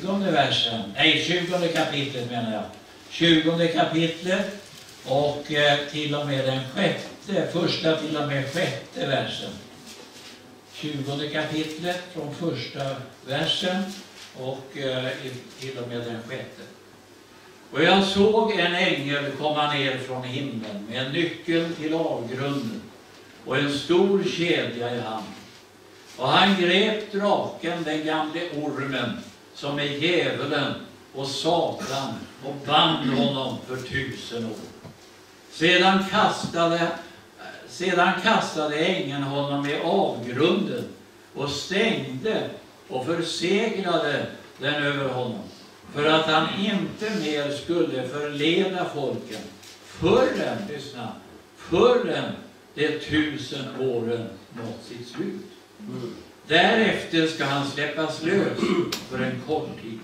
20 kapitlet menar jag. 20 kapitlet och till och med den första till och med sjätte versen. 20 kapitlet från första versen och till och med den sjätte. Och jag såg en ängel komma ner från himlen med en nyckel till avgrunden och en stor kedja i hand. Och han grep draken, den gamle ormen, som är djävulen och Satan, och band honom för 1000 år. Sedan kastade ängeln honom i avgrunden och stängde och förseglade den över honom, för att han inte mer skulle förleda folken förrän de 1000 åren nått sitt slut. Därefter ska han släppas lös för en kort tid.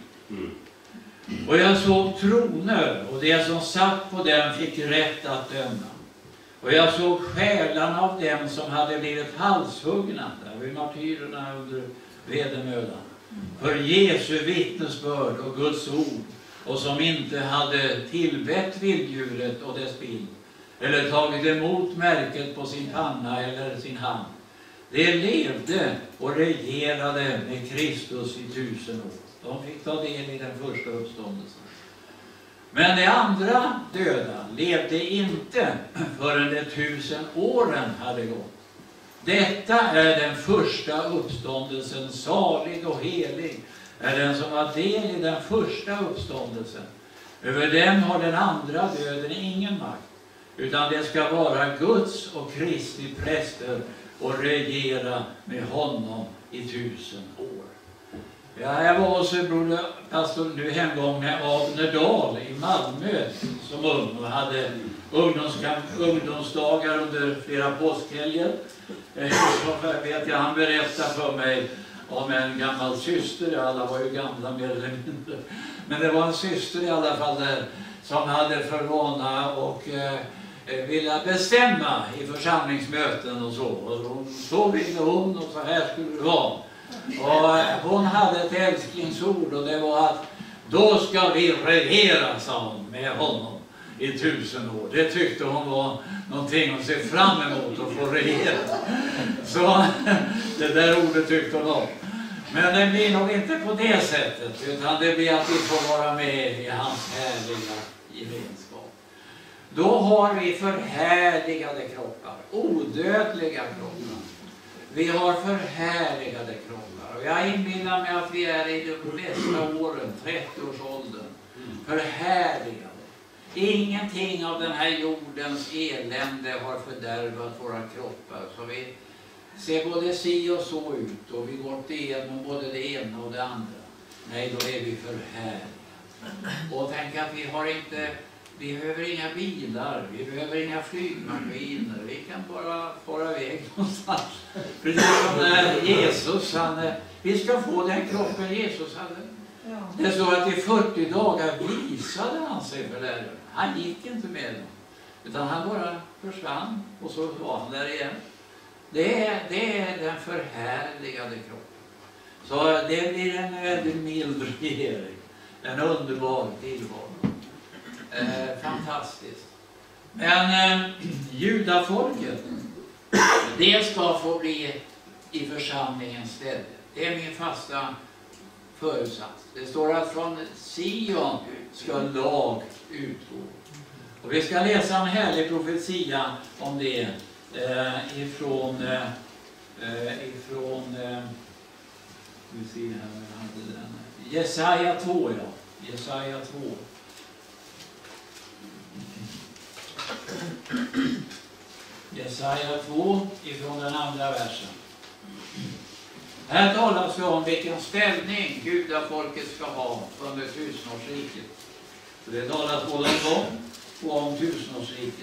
Och jag såg troner, och det som satt på dem fick rätt att döma. Och jag såg själarna av dem som hade blivit halshuggna, där var martyrerna under vedermödan, för Jesu vittnesbörd och Guds ord, och som inte hade tillbett vilddjuret och dess bild, eller tagit emot märket på sin panna eller sin hand. De levde och regerade med Kristus i 1000 år. De fick ta del i den första uppståndelsen. Men de andra döda levde inte förrän de 1000 åren hade gått. Detta är den första uppståndelsen, salig och helig är den som har del i den första uppståndelsen. Över dem har den andra döden ingen makt, utan det ska vara Guds och Kristi präster och regera med honom i 1000 år. Ja, jag var hos broder pastor nu hemgången Abner Dahl i Malmö som ung och hade ungdomsdagar under flera påskhelger. Så vet jag, han berättade för mig om en gammal syster, alla var ju gamla mer eller mindre, men det var en syster i alla fall där som hade för vana och ville bestämma i församlingsmöten och så. Och så ville hon och så här skulle det vara. Och hon hade ett älsklingsord, och det var att då ska vi regera, sa hon, med honom i 1000 år. Det tyckte hon var någonting att se fram emot att få regera. Så det där ordet tyckte hon om. Men det blir nog inte på det sättet, utan det blir att vi får vara med i hans härliga gemenskap. Då har vi förhärligade kroppar, odödliga kroppar. Vi har förhärligade kroppar. Och jag inbillar mig att vi är i de flesta åren, 30-årsåldern, förhärligade. Ingenting av den här jordens elände har fördärvat våra kroppar. Så vi ser både si och så ut, och vi går igenom både det ena och det andra. Nej, då är vi förhärligade. Och tänk att vi behöver inga bilar, vi behöver inga flygmaskiner, vi kan bara fara iväg någonstans. Precis som när Jesus, vi ska få den kroppen Jesus hade. Ja. Det står att i 40 dagar visade han sig för läraren. Han gick inte med dem, utan han bara försvann och så var han där igen. Det är den förhärligade kroppen. Så det blir en väldigt mild regering, en underbar tillvaro. Fantastiskt. Men judafolket, det ska få bli i församlingens ställe. Det är min fasta förutsats. Det står att från Sion ska lag utgå. Och vi ska läsa en härlig profetia om det ifrån vi ser här, jag hade den. Jesaja 2, ja. Jesaja 2. Jesaja 2 ifrån den andra versen. Här talas det om vilken ställning judafolket ska ha under tusenårsriket. Så det talas både om dem och om tusenårsriket.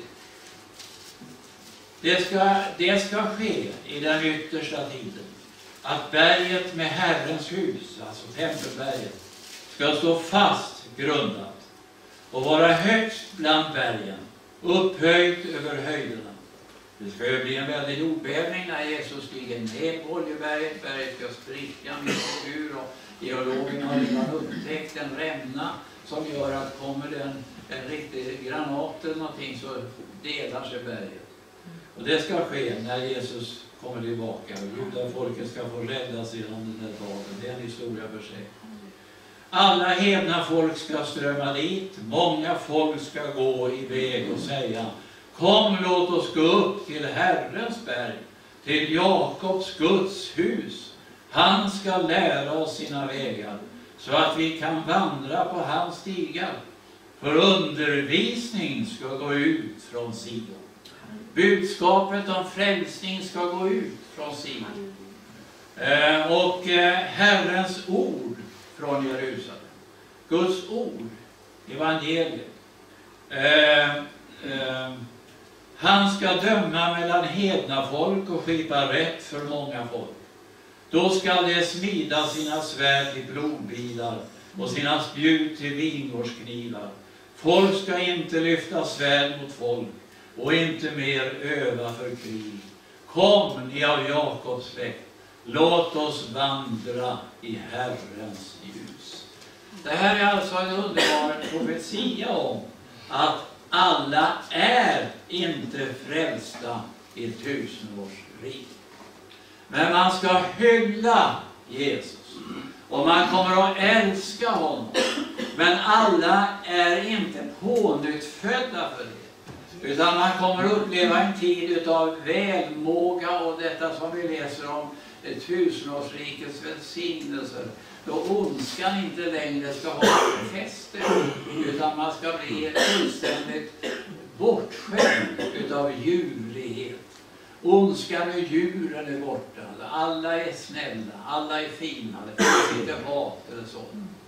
Det ska ske i den yttersta tiden att berget med Herrens hus, alltså tempelberget, ska stå fast grundat och vara högst bland bergen, upphöjt över höjderna. Det ska ju bli en väldig jordbävning när Jesus stiger ner på Oljeberget. Berget ska spricka mitt ur och geologerna har redan upptäckt en rämna som gör att kommer det en riktig granat eller någonting så delar sig berget. Och det ska ske när Jesus kommer tillbaka och judafolket ska få räddas genom den här dagen. Det är en historia för sig. Alla hedna folk ska strömma dit. Många folk ska gå iväg och säga: kom, låt oss gå upp till Herrens berg, till Jakobs Guds hus. Han ska lära oss sina vägar, så att vi kan vandra på hans stigar. För undervisning ska gå ut från Sion. Budskapet om frälsning ska gå ut från Sion. Och Herrens ord från Jerusalem. Guds ord, evangeliet. Han ska döma mellan hedna folk och skipa rätt för många folk. Då ska de smida sina svärd till blodbilar och sina spjut till vingårdsknivar. Folk ska inte lyfta svärd mot folk och inte mer öva för krig. Kom, ni av Jakobs släkt, låt oss vandra i Herrens ljus. Det här är alltså en underbar profetia om att alla är inte frälsta i tusenårsriket. Men man ska hylla Jesus. Och man kommer att älska honom. Men alla är inte pånyttfödda för det. Utan man kommer att uppleva en tid av välmåga och detta som vi läser om tusenårsrikets välsignelser. Då ondskan inte längre ska ha fäste, utan man ska bli fullständigt bortskämd utav djurlighet. Ondskan och djuren är borta. Alla är snälla, alla är fina, det finns inte hat eller så.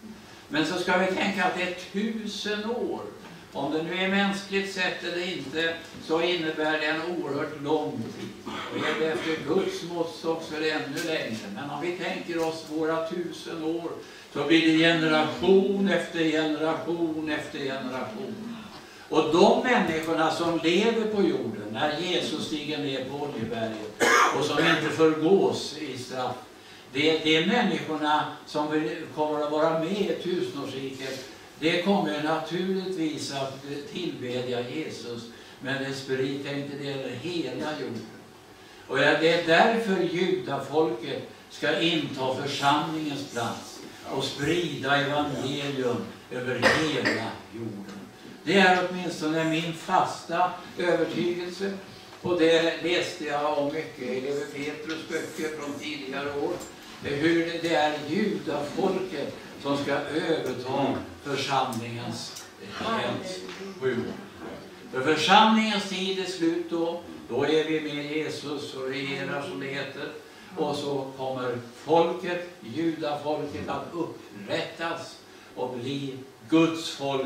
Men så ska vi tänka att det är 1000 år. Om det nu är mänskligt sett eller inte, så innebär det en oerhört lång tid. Och är det efter Guds måttstock så är det ännu längre. Men om vi tänker oss våra 1000 år, så blir det generation efter generation efter generation. Och de människorna som lever på jorden när Jesus stiger ner på Oljeberget och som inte förgås i straff, det är människorna som kommer att vara med i tusenårsriket. Det kommer naturligtvis att tillbedja Jesus, men det sprider inte det över hela jorden. Och det är därför judafolket ska inta församlingens plats och sprida evangelium över hela jorden. Det är åtminstone min fasta övertygelse, och det läste jag om mycket i Levi Petrus böcker från tidigare år. Hur det är judafolket som ska överta församlingens tjänst på jorden. För församlingens tid är slut då är vi med Jesus och regerar som det heter. Och så kommer folket, judafolket, att upprättas och bli Guds folk,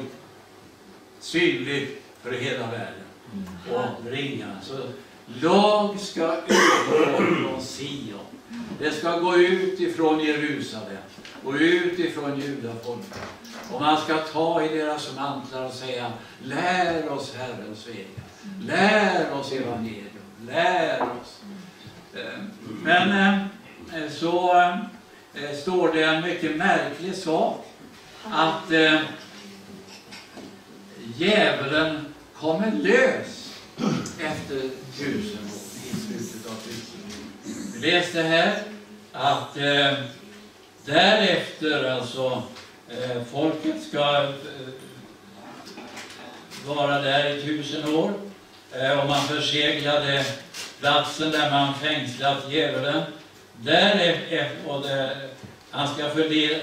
synligt för hela världen och ringa. Så lag ska utgå från Sion. Det ska gå ut ifrån Jerusalem och ut ifrån judafolket. Och man ska ta i deras mantlar och säga: lär oss Herrens vägar, lär oss evangelium, lär oss. Men så står det en mycket märklig sak, att djävulen kommer lös efter 1000 år, i slutet av 1000 år. Vi läste här att därefter, alltså folket ska vara där i 1000 år, och man förseglade platsen där man fängslat djävulen. Därefter, och han ska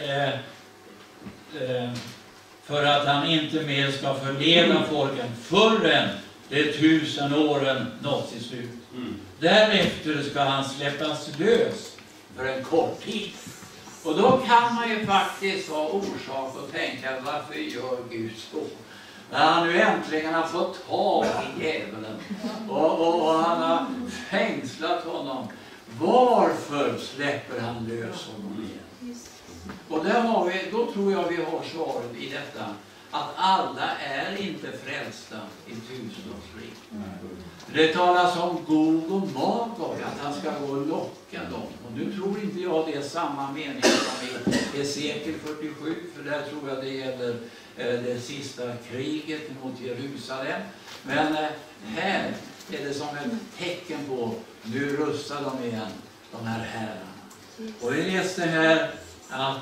för att han inte mer ska förleda folken förrän de 1000 åren nått sitt slut. Därefter ska han släppas lös för en kort tid. Och då kan man ju faktiskt ha orsak att tänka, varför gör Gud så? När han nu äntligen har fått tag i djävulen och han har fängslat honom, varför släpper han lös honom igen? Och då tror jag vi har svaret i detta, att alla är inte frälsta i 1000-årsriket. Det talas om Gog och Magog, att han ska gå och locka dem. Och nu tror inte jag det är samma mening som i Hesekiel 47, för där tror jag det gäller det sista kriget mot Jerusalem. Men här är det som ett tecken på, nu rustar de igen, de här herrarna. Och vi läste här att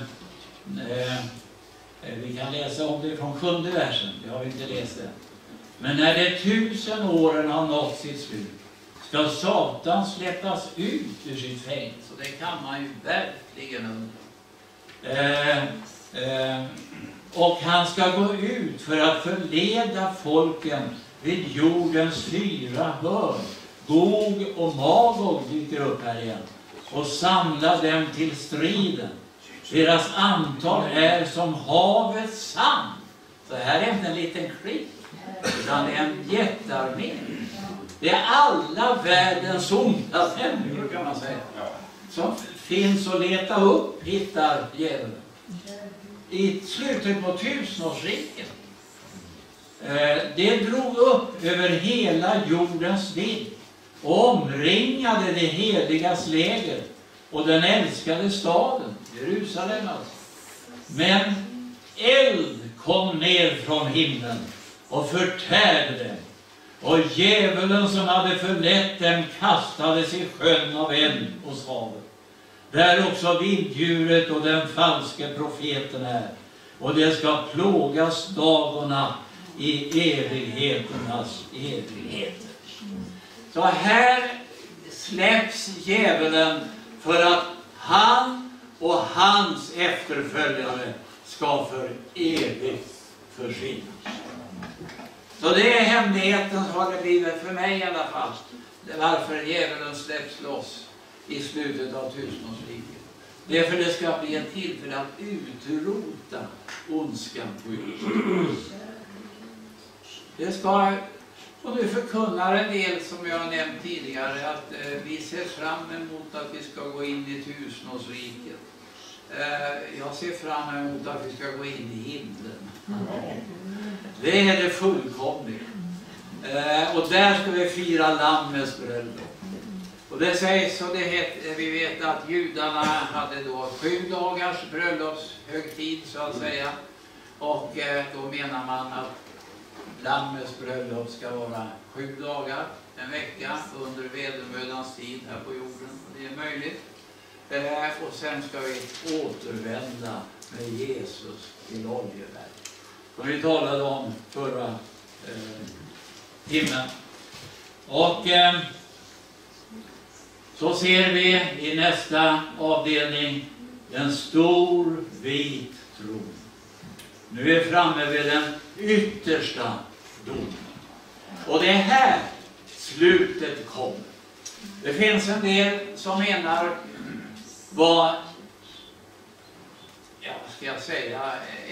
vi kan läsa om det från 7:e versen, det har vi inte läst det. Men när de 1000 åren har nått sitt slut ska Satan släppas ut ur sitt fängelse. Och det kan man ju verkligen undra. Och han ska gå ut för att förleda folken vid jordens 4 hörn. Gog och Magog dyker upp här igen. Och samla dem till striden. Deras antal är som havets sand. Så här är inte en liten klick, utan det är en jättearmé. Det är alla världens onda människor, kan man säga, som finns att leta upp, hittar djävulen. I slutet på 1000-årsriket. Det drog upp över hela jordens vidd och omringade det heligas läger och den älskade staden, Jerusalem alltså. Men eld kom ner från himlen och förtärde dem. Och djävulen som hade förlett dem kastades i sjön av eld och svavel. Där också vilddjuret och den falske profeten är. Och det ska plågas dag och natt i evigheternas evigheter. Så här släpps djävulen för att han och hans efterföljare ska för evigt försvinna. Så det är hemligheten som har det blivit för mig i alla fall. Varför djävulen släpps loss i slutet av 1000-årsriket. Det är för det ska bli en tillfälle att utrota ondskan på jorden. Det ska, och nu förkunnar en del som jag har nämnt tidigare, att vi ser fram emot att vi ska gå in i 1000-årsriket. Jag ser fram emot att vi ska gå in i himlen. Det är det fullkomligt. Och där ska vi fira Lammets bröllop. Och det sägs, och vi vet att judarna hade då 7 dagars bröllopshögtid så att säga. Och då menar man att Lammets bröllop ska vara 7 dagar, en vecka under vedermödans tid här på jorden. Det är möjligt. Och sen ska vi återvända med Jesus till Oljeberg. Som vi talade om förra timmen. Och så ser vi i nästa avdelning en stor vit tron. Nu är vi framme vid den yttersta domen. Och det är här slutet kommer. Det finns en del som menar vad ska jag säga,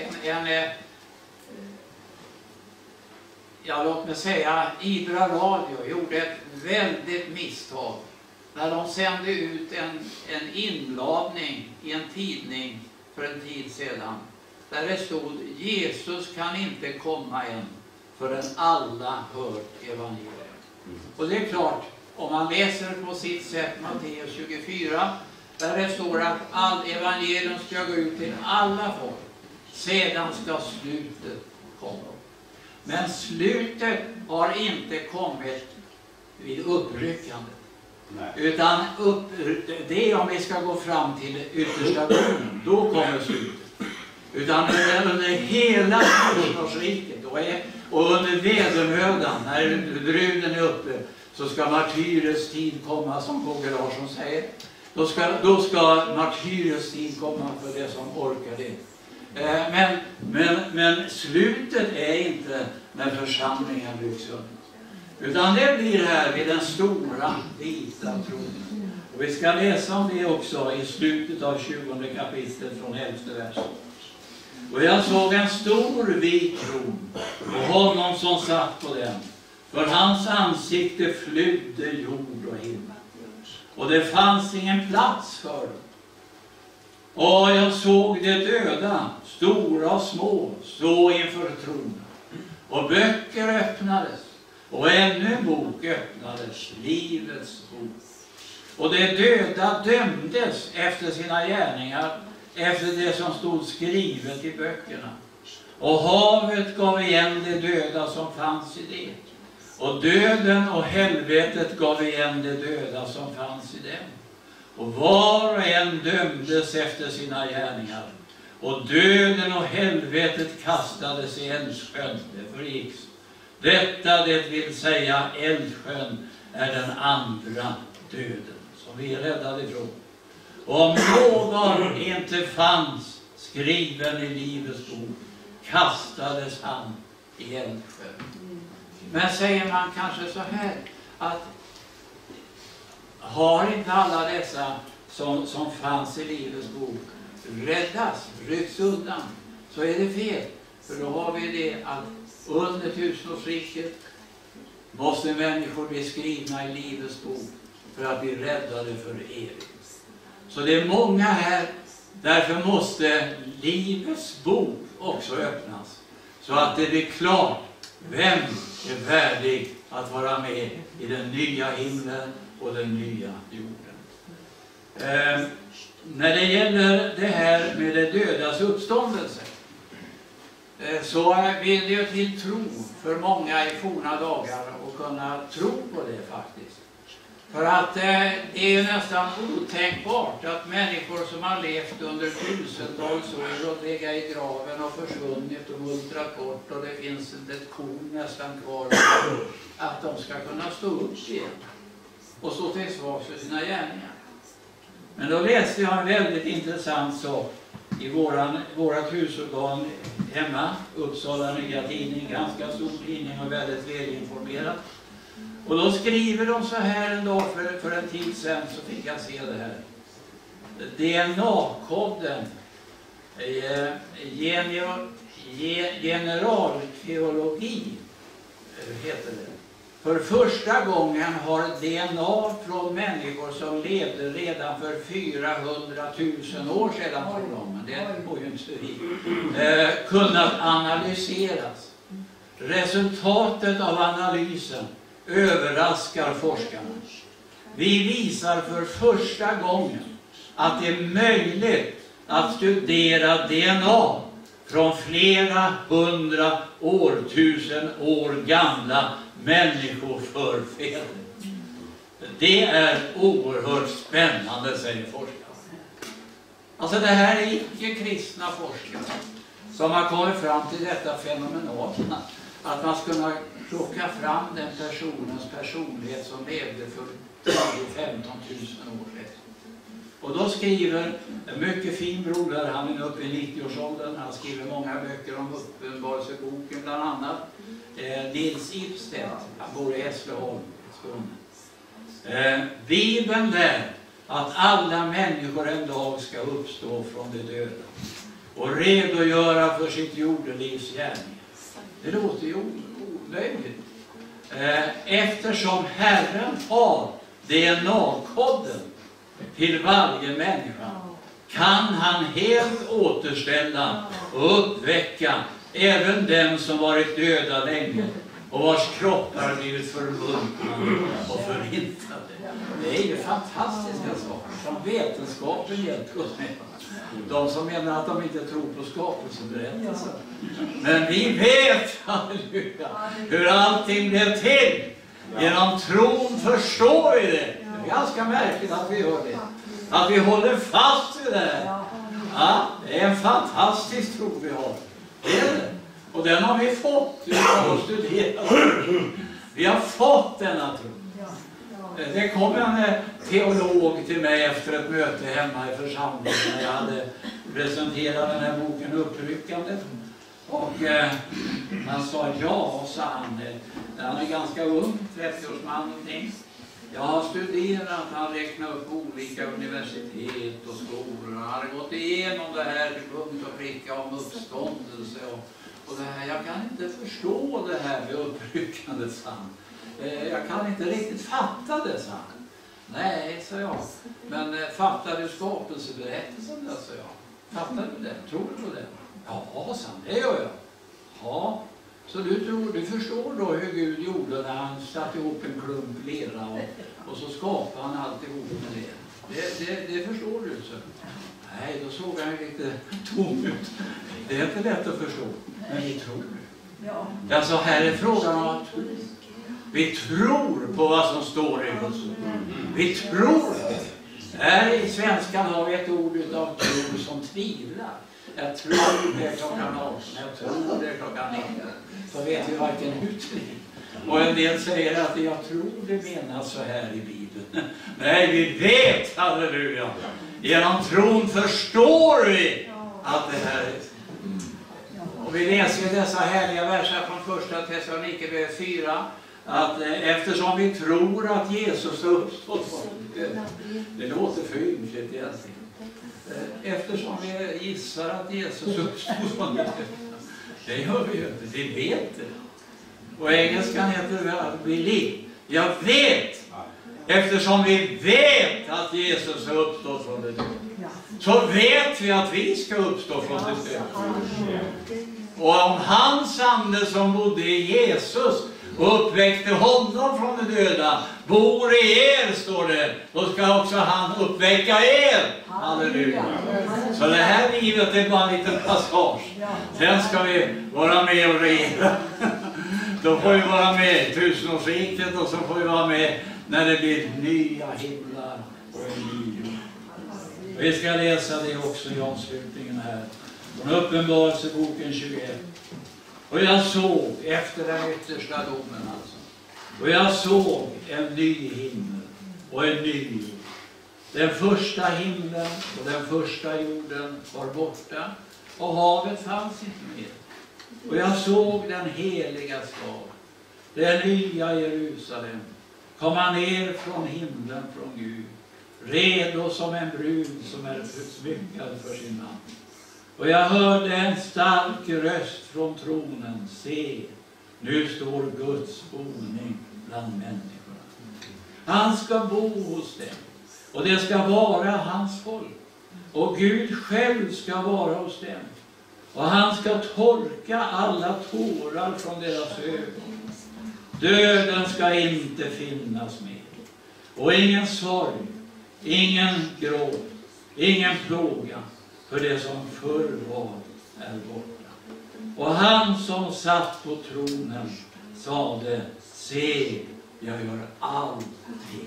låt mig säga, Ibra Radio gjorde ett väldigt misstag när de sände ut en inladning i en tidning för en tid sedan där det stod: Jesus kan inte komma än förrän alla hört evangeliet. Och det är klart, om man läser på sitt sätt Matteus 24, där det står att all evangelium ska gå ut till alla folk, sedan ska slutet komma. Men slutet har inte kommit vid uppryckandet. Utan det är om vi ska gå fram till yttersta domen. Då kommer slutet. Utan under hela tusenårsriket och under vedermödan, när bruden är uppe, så ska martyrets tid komma, som K.G. Larsson säger. Då ska martyrets tid komma för det som orkar det. Men slutet är inte när församlingen byggs upp. Utan det blir här vid den stora vita tronen. Och vi ska läsa om det också i slutet av 20 kapitlet från 11:e versen. Och jag såg en stor vit tron och honom som satt på den. För hans ansikte flydde jord och himmel. Och det fanns ingen plats för dem. Och jag såg de döda, stora och små, stå inför tronen. Och böcker öppnades. Och ännu en bok öppnades, livets bok. Och de döda dömdes efter sina gärningar, efter det som stod skrivet i böckerna. Och havet gav igen de döda som fanns i det. Och döden och helvetet gav igen de döda som fanns i dem. Och var och en dömdes efter sina gärningar. Och döden och helvetet kastades i eldsjön, det förgicks. Detta, det vill säga eldsjön, är den andra döden som vi är räddade ifrån. Och om någon inte fanns skriven i livets bok, kastades han i eldsjön. Men säger man kanske så här, att har inte alla dessa som fanns i livets bok räddas, rycks undan, så är det fel. För då har vi det att under tusenårsriket måste människor bli skrivna i livets bok för att bli räddade för evigt. Så det är många här, därför måste livets bok också öppnas. Så att det blir klart vem är värdig att vara med i den nya himlen och den nya jorden. När det gäller det här med det dödas uppståndelse, så vill det ju till tro för många i forna dagar och kunna tro på det faktiskt. För att det är ju nästan otänkbart att människor som har levt under tusentals år och legat i graven och försvunnit och multrat bort, och det finns ett korn nästan kvar, att de ska kunna stå upp igen och stå till svars för sina gärningar. Men då läste jag en väldigt intressant sak i vårat husorgan hemma, Uppsala Nya Tidning, ganska stor tidning och väldigt välinformerad. Och då skriver de så här en dag för en tid sedan, så fick jag se det här. DNA-koden, generalteologi heter det. För första gången har DNA från människor som levde redan för 400 000 år sedan, men det får ju inte vi, kunnat analyseras. Resultatet av analysen överraskar forskarna. Vi visar för första gången att det är möjligt att studera DNA från flera hundra årtusen år gamla människoförfäder. Det är oerhört spännande, säger forskarna. Alltså det här är icke-kristna forskare som har kommit fram till detta fenomenalt, att man ska kunna plocka fram den personens personlighet som levde för 10-15 000 år sedan. Och då skriver en mycket fin broder, han är uppe i 90-årsåldern, han skriver många böcker om Uppenbarelseboken bland annat. Nils Ibstedt, han bor i Hässleholm, Skåne. Bibeln lär att alla människor en dag ska uppstå från de döda och redogöra för sitt jordelivs gärning. Det låter ju omöjligt. Eftersom Herren har DNA-koden till varje människa, kan han helt återställa och uppväcka även den som varit döda länge och vars kroppar blivit förmultnade och förintade. Det är ju fantastiska saker som vetenskapen hjälper oss med. De som menar att de inte tror på skapelseberättelsen. Men vi vet, halleluja, hur allting blev till. Genom tron förstår vi det. Det är ganska märkligt att vi gör det. Att vi håller fast vid det. Ja, det är en fantastisk tro vi har. Det är det. Och den har vi fått utan att studera. Vi har fått denna tro. Det kom en teolog till mig efter ett möte hemma i församlingen när jag hade presenterat den här boken Uppryckandet. Och han sa ja, sa han är ganska ung, 30-årsman någonting. Jag har studerat, han räknade upp olika universitet och skolor. Han hade gått igenom det här till punkt och pricka om uppståndelse och det här. Jag kan inte förstå det här med uppryckandet, sa han. Jag kan inte riktigt fatta det, sa han. Nej, sa jag. Men fattar du skapelseberättelsen, sa jag. Fattar du det? Tror du på det? Ja, sa han, det gör jag. Ja, så du förstår då hur Gud gjorde när han satte ihop en klump lera och så skapade han alltihop med det. Det förstår du, så. Nej, då såg han lite tom ut. Det är inte lätt att förstå, men vi tror. Alltså här är frågan om att vi tror på vad som står i Guds ord. Vi tror. Här i svenskan har vi ett ord av tro som tvivlar. Jag tror det är klockan 18, jag tror det är klockan 9. Så vet vi varken utling. Och en del säger att jag tror det menas så här i Bibeln. Nej, vi vet, halleluja. Genom tron förstår vi att det här är. Och vi läser dessa härliga verser från första Thessalonikerbrevet 4. Att eftersom vi tror att Jesus har uppstått från döden. Det låter för ynkligt egentligen. Eftersom vi gissar att Jesus uppstod från döden. Det gör vi ju inte, vi vet det. Och engelskan heter det believe. Jag vet. Eftersom vi vet att Jesus har uppstått från döden. Så vet vi att vi ska uppstå från döden. Och om hans ande som bodde i Jesus och uppväckte honom från de döda bor i er, står det, då ska också han uppväcka er. Halleluja. Så det här livet är bara en liten passage. Sen ska vi vara med och regera. Då får vi vara med i tusenårsriket och så får vi vara med när det blir nya himlar och en ny jord. Vi ska läsa det också i avslutningen här. Från Uppenbarelseboken 21. Och jag såg efter den yttersta domen alltså. Och jag såg en ny himmel och en ny jord. Den första himlen och den första jorden var borta och havet fanns inte mer. Och jag såg den heliga stad, det nya Jerusalem, komma ner från himlen från Gud, redo som en brud som är smyckad för sin man. Och jag hörde en stark röst från tronen, se, nu står Guds boning bland människorna. Han ska bo hos dem, och det ska vara hans folk. Och Gud själv ska vara hos dem. Och han ska torka alla tårar från deras ögon. Döden ska inte finnas mer. Och ingen sorg, ingen gråt, ingen plåga. För det som förr var är borta. Och han som satt på tronen sade, se, jag gör allting.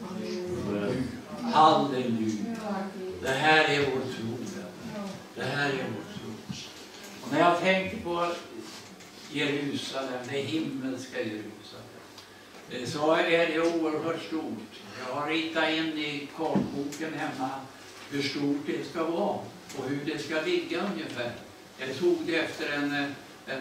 Halleluja. Det här är vår tro. Det här är vår tro. Och när jag tänker på Jerusalem, det himmelska Jerusalem, så är det oerhört stort. Jag har ritat in i kartboken hemma hur stort det ska vara och hur det ska ligga ungefär. Jag tog det efter en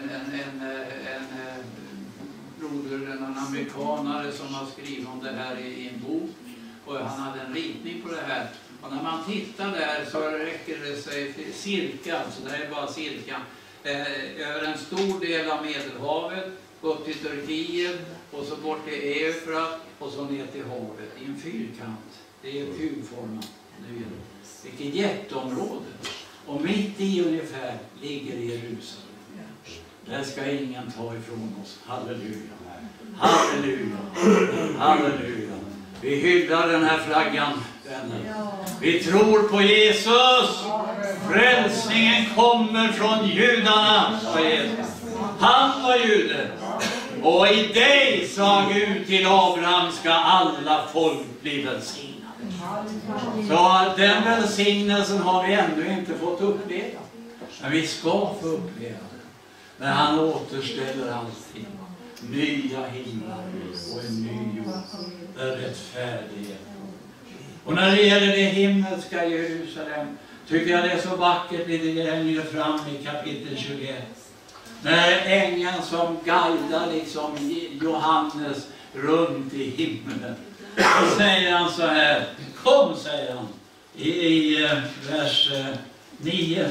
broder, en amerikanare som har skrivit om det här i en bok, och han hade en ritning på det här. Och när man tittar där så räcker det sig till cirka, så det är bara cirka, över en stor del av Medelhavet, upp till Turkiet och så bort till Eufrat och så ner till havet i en fyrkant. Det är kubformat. Vilket jätteområde. Och mitt i ungefär ligger Jerusalem. Det ska ingen ta ifrån oss. Halleluja. Halleluja. Halleluja. Vi hyllar den här flaggan, vänner. Vi tror på Jesus. Frälsningen kommer från judarna, sa Jesus. Han var jude. Och i dig, sa Gud till Abraham, ska alla folk bli välsignade. Så den välsignelsen har vi ännu inte fått uppleva. Men vi ska få uppleva det. När han återställer allting. Nya himlar och en ny jord. Där rättfärdighet. Och när det gäller det himmelska Jerusalem tycker jag det är så vackert lite längre fram i kapitel 21. När ängeln som guidar liksom Johannes runt i himlen. Då säger han så här. Kom, säger han i vers 9.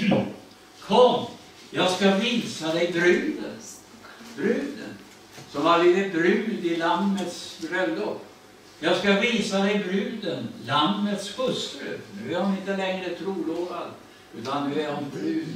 Kom, jag ska visa dig bruden. Bruden som har blivit brud i lammets bröllop. Jag ska visa dig bruden, lammets hustru. Nu är hon inte längre trolovad, utan nu är hon brud.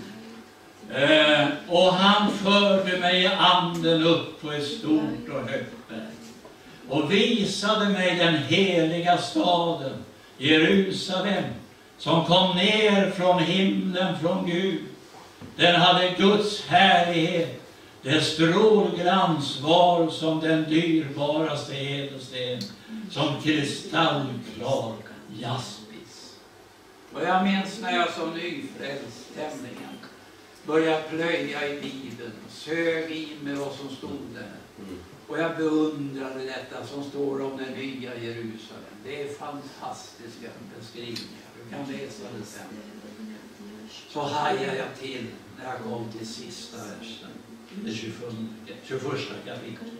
Och han förde mig i anden upp på ett stort och högt berg. Och visade mig den heliga staden, Jerusalem, som kom ner från himlen från Gud. Den hade Guds härlighet. Dess strålglans var som den dyrbaraste ädelsten, som kristallklar jaspis. Och jag minns när jag som nyfrälst tämligen började plöja i Bibeln och sög i mig vad som stod där. Och jag beundrade detta som står om det nya Jerusalem. Det är fantastiska beskrivningar. Du kan läsa det sen. Så hajade jag till när jag kom till sista versen. Det 21 kapitlet.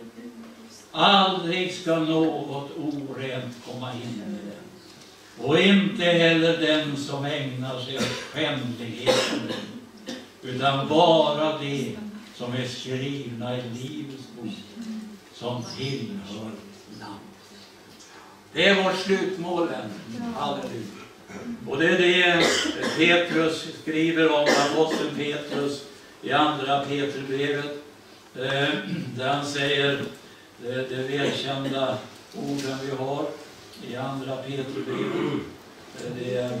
Aldrig ska något orent komma in i den. Och inte heller den som ägnar sig åt skändligheten. Utan bara det som är skrivna i livets bok. Som tillhör namnet. Det är vårt slutmål. Halleluja. Och det är det Petrus skriver om, aposteln Petrus i andra Petrusbrevet, där han säger det välkända orden vi har i andra Petrusbrevet. Det är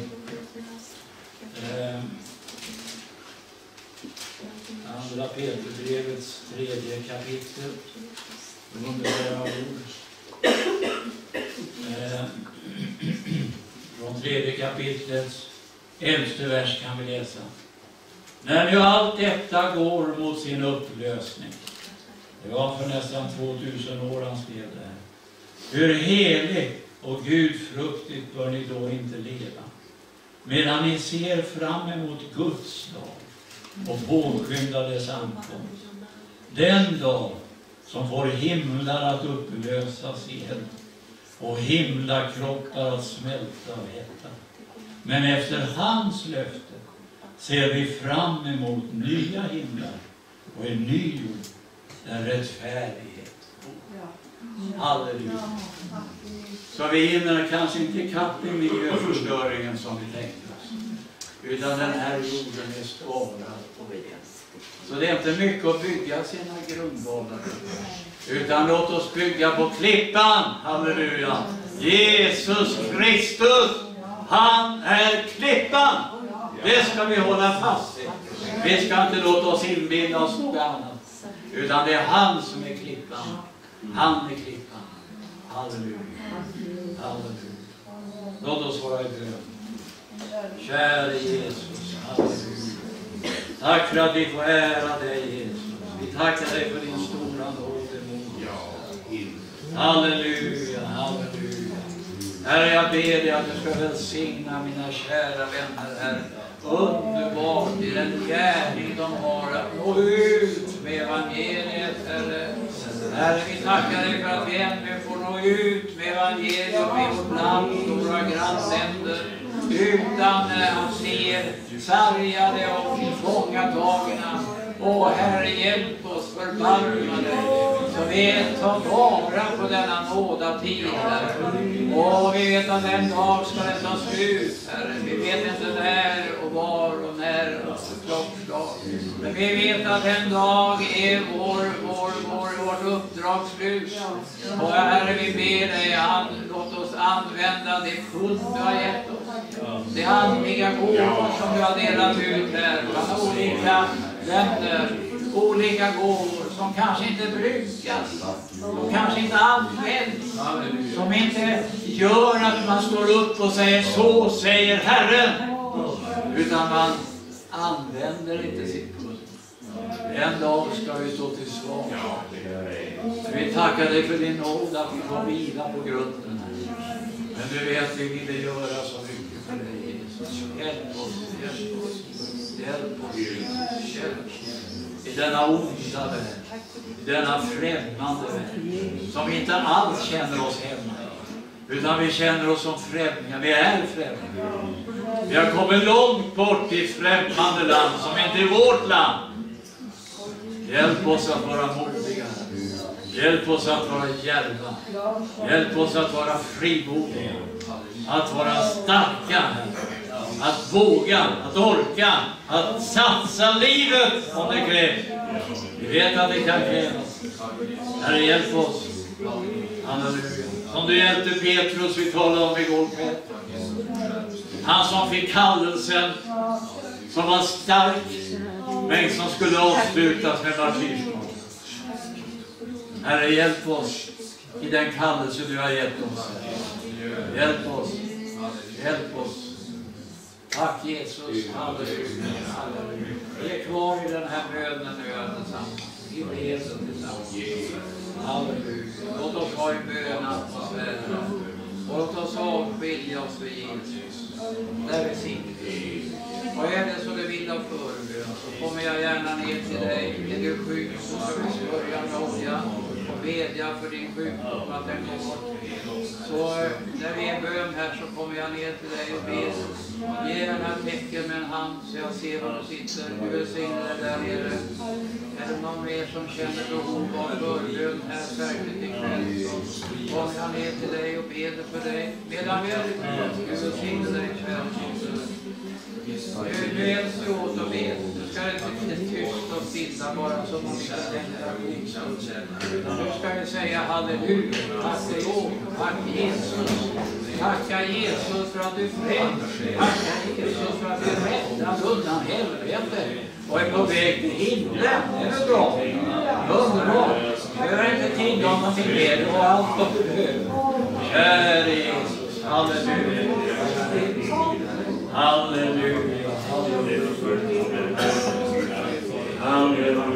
andra Petrusbrevets 3:e kapitel. Underbara ord. Från 3:e kapitlets 11:e vers kan vi läsa. När nu allt detta går mot sin upplösning. Det var för nästan 2000 år han skrev det här. Hur helig och gudfruktigt bör ni då inte leva. Medan ni ser fram emot Guds dag och påskyndar dess ankomst. Den dag som får himlar att upplösas i eld och himlakroppar att smälta av hetta. Men efter hans löfte ser vi fram emot nya himlar och en ny jord där rättfärdighet bor. Halleluja. Så vi hinner kanske inte ikapp i miljöförstöringen som vi tänkte oss. Utan den här jorden är skalad och ren. Så det är inte mycket att bygga sina grundvalar. Utan låt oss bygga på klippan. Halleluja. Jesus Kristus. Han är klippan. Det ska vi hålla fast i. Vi ska inte låta oss inbilda oss något annat. Utan det är han som är klippan. Han är klippan. Halleluja. Halleluja. Låt oss vara i bön. Kära Jesus. Halleluja. Tack för att vi får ära dig, Jesus. Vi tackar dig för din stora nåd emot oss. Halleluja, halleluja. Herre, jag ber dig att du ska välsigna mina kära vänner här. Underbart i den gärning de har att nå ut med evangeliet, Herre. Herre, vi tackar dig för att vi ännu får nå ut med evangeliet i vårt land och våra grannländer. Utan att se sargade och tillfångatagna. Åh Herre, hjälp oss, förbarma dig. Så vi tar vara på denna nådatid, Herre. Och vi vet att en dag ska den ta slut, Herre. Vi vet inte när och var och när och klockslag. Men vi vet att en dag är vårt uppdrag slut. Och Herre, vi ber dig, låt oss använda det pund du har gett oss. Det andliga gåvor som du har delat ut här. Från olika länder. Olika gåvor som kanske inte brukas. Som kanske inte används. Som inte gör att man står upp och säger så säger Herren. Utan man använder inte sitt pund. En dag ska vi stå till svar. Vi tackar dig för din nåd att vi får vila på grunden. Men du vet, vi ville göra så mycket för dig, Jesus. Hjälp oss, hjälp oss. Hjälp oss, Jesus. Hjälp oss. I denna onda värld. I denna främmande värld. Som vi inte alls känner oss hemma. Utan vi känner oss som främlingar. Vi är främlingar. Vi har kommit långt bort i främmande land som inte är vårt land. Hjälp oss att vara modiga. Hjälp oss att vara djärva. Hjälp oss att vara frimodiga. Att vara starka. Att våga, att orka, att satsa livet om det krävs. Vi vet att det kan krävas. Herre, hjälp oss. Halleluja. Som du hjälpte Petrus, vi talade om igår kväll. Han som fick kallelsen, som var stark, men som skulle avslutas med martyrskap. Herre, hjälp oss i den kallelse du har gett oss. Hjälp oss. Hjälp oss. Tack Jesus. Halleluja. Halleluja. Vi är kvar i den här bönen nu tillsammans. Vi ber tillsammans. Halleluja. Låt oss ha en bönatmosfär. Och låt oss avskilja oss för Jesus. Där vi sitter. Och är det så du vill ha förbön, så kommer jag gärna ner till dig. Är du sjuk så ska vi börja med olja och bedja för din sjukdom att den går bort. Så när vi är bön här så kommer jag ner till dig och ber. Ge den här tecken med en hand så jag ser var du sitter. Du välsignar dig där nere. Är det någon mer som känner behov av förbön här särskilt ikväll, så kommer jag ner till dig och ber för dig. Medan vi är lite du välsignar dig ikväll. Du hjälps åt och vet. Du ska inte tyst och stilla bara som om vi ska tänka på. Nu ska vi säga halleluja. Tack dig, tack Jesus. Tacka Jesus för att du frälser. Tacka Jesus för att du räddar undan helvete och är på väg till himlen. Det är bra. Underbart. Du behöver inte tiga om någonting mer och allt vad du behöver. Käre Jesus. Halleluja. Halleluja. Halleluja.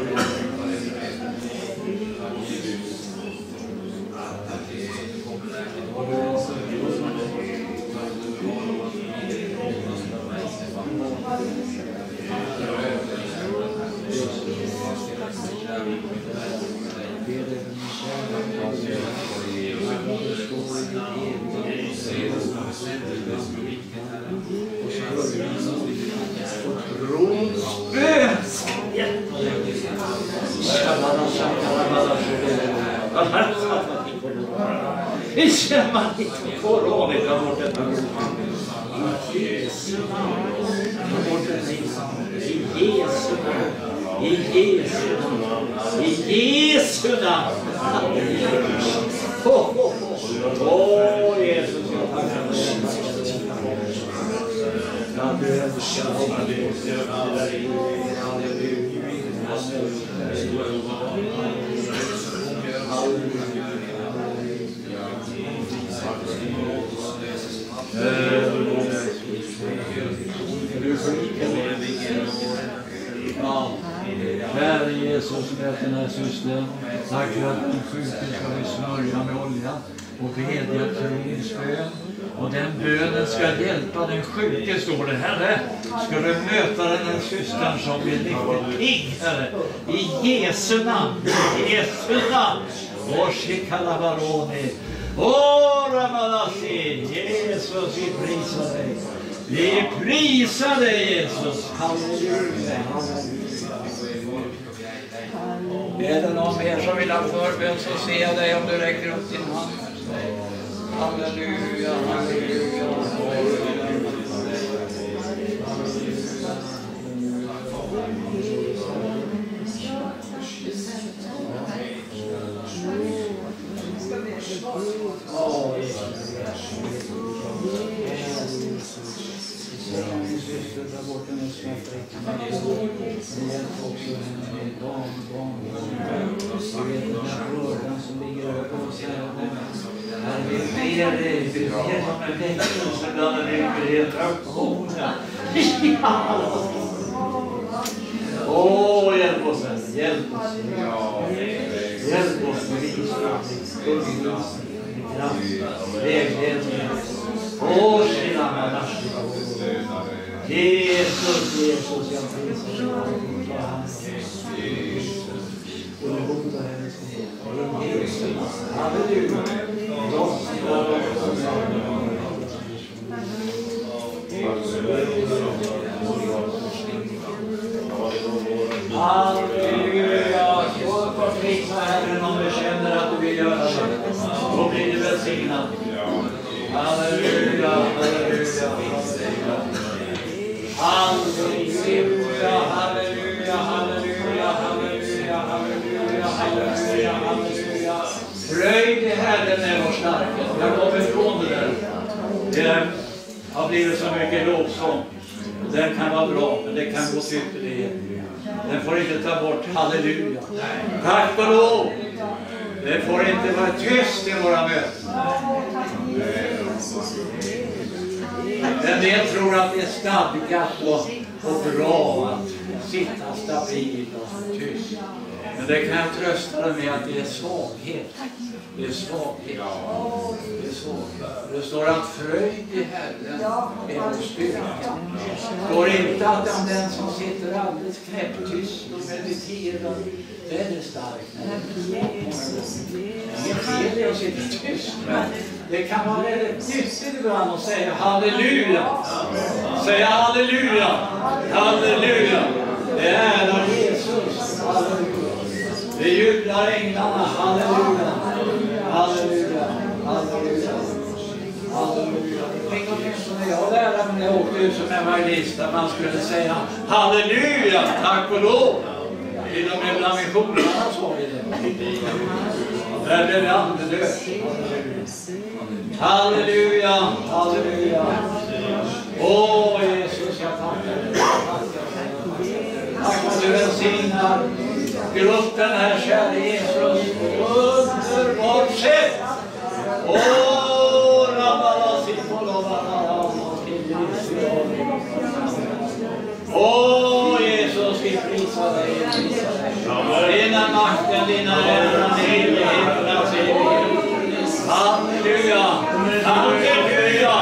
Herre Jesus, möt den här systern. Tack för att den sjuke ska vi smörja med olja och bedja trons bön. Och den bönen ska hjälpa den sjuke, står det. Herre, ska du möta den här systern som blir riktigt pigg, Herre. I Jesu namn, i Jesu namn. Oshikalavaroni. Ramanasi. Jesus, vi prisar dig. Vi prisar dig, Jesus. Halleluja. Är det någon mer som vill ha förbön så ser jag dig om du räcker upp din hand. Halleluja, halleluja. ska ta bort den smärtfläcken. Men hjälp också henne med barn. Du vet den här bördan som ligger över oss här. Herre, vi ber dig, vi ber om en väckelse bland den reaktionen. Åh, hjälp oss här, hjälp oss. Hjälp oss med visning, kraft, vägledning. Åh, Shilama Nashi. Jesus, jag prisar dig. Och det goda hennes ned. Jesus, halleluja. Halleluja. Så får prisa Herren om du känner att du vill göra det. Då blir du välsignad. Halleluja, halleluja, halleluja. Halleluja, halleluja, halleluja, halleluja, halleluja, halleluja, halleluja. Röj det Herren är vår starkhet. Jag kommer ifrån det där. Det har blivit så mycket lovsång. Den kan vara bra, men det kan gå till ytterlighet. Den får inte ta bort halleluja. Tack och lov. Det får inte vara tyst i våra möten. Men jag tror att det är stadgat och bra att sitta stabilt och tyst. Men det kan jag trösta dig med att det är svaghet. Det är svaghet. Det är svaghet. Det står att fröjd i Herren är vår styrka. Det står inte att den som sitter alldeles knäpptyst och mediterar, det är det starkt. Det är fel att sitta tyst. Det kan vara väldigt nyttigt ibland att säga halleluja. Säga halleluja. Halleluja. Det är ära Jesus. Halleluja. Det jublar änglarna. Halleluja. Halleluja. Halleluja. Halleluja. Jag lärde mig när jag åkte ut som evangelist att man skulle säga halleluja, tack och lov. Till och med bland missionerna sa vi det. Där blev det andelöst. Halleluja, halleluja. Åh Jesus, jag tackar dig. Tack att du välsignar gruppen här, kära Jesus. Underbart sätt. Åh, Jesus, vi prisar dig. Dina makten, dina äran, evigheternas evighet. Halleluja, halleluja.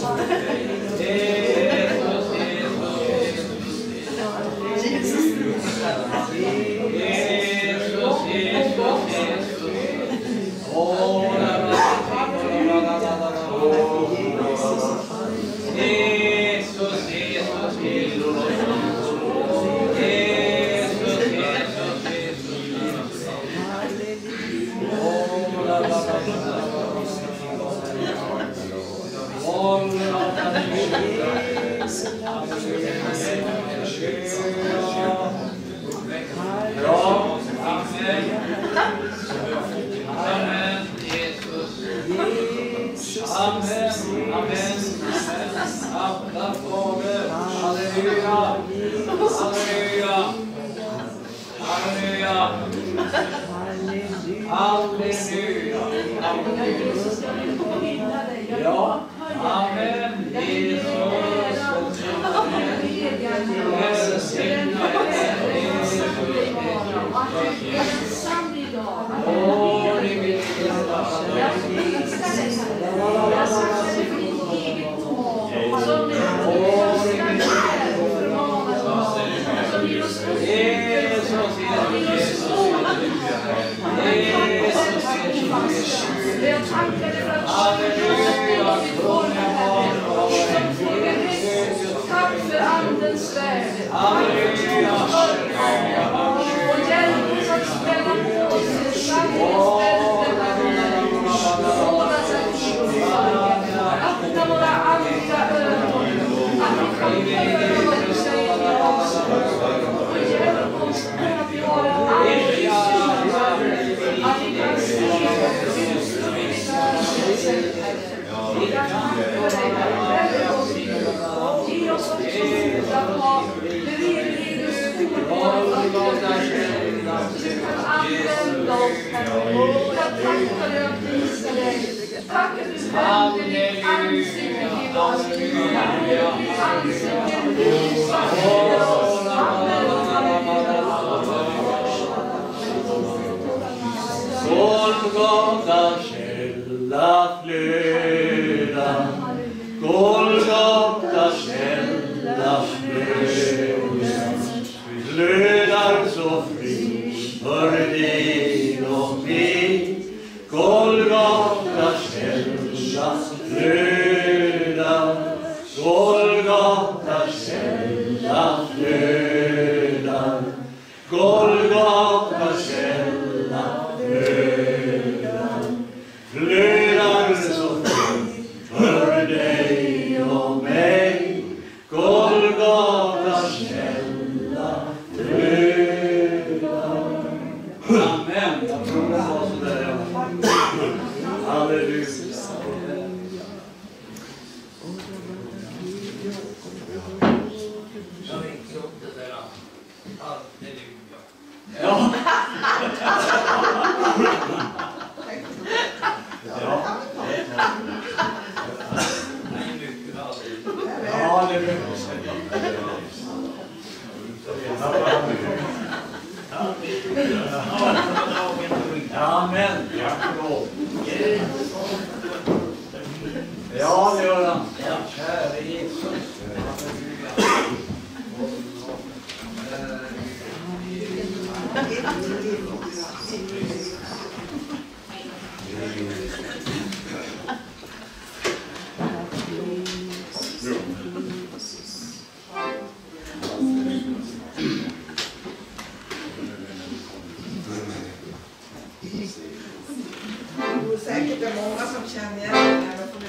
Säkert är många som känner igen det här och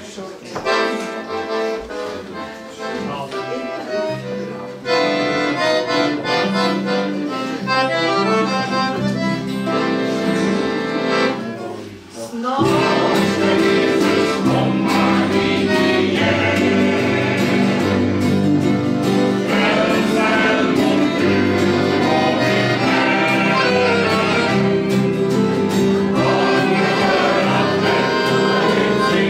Snart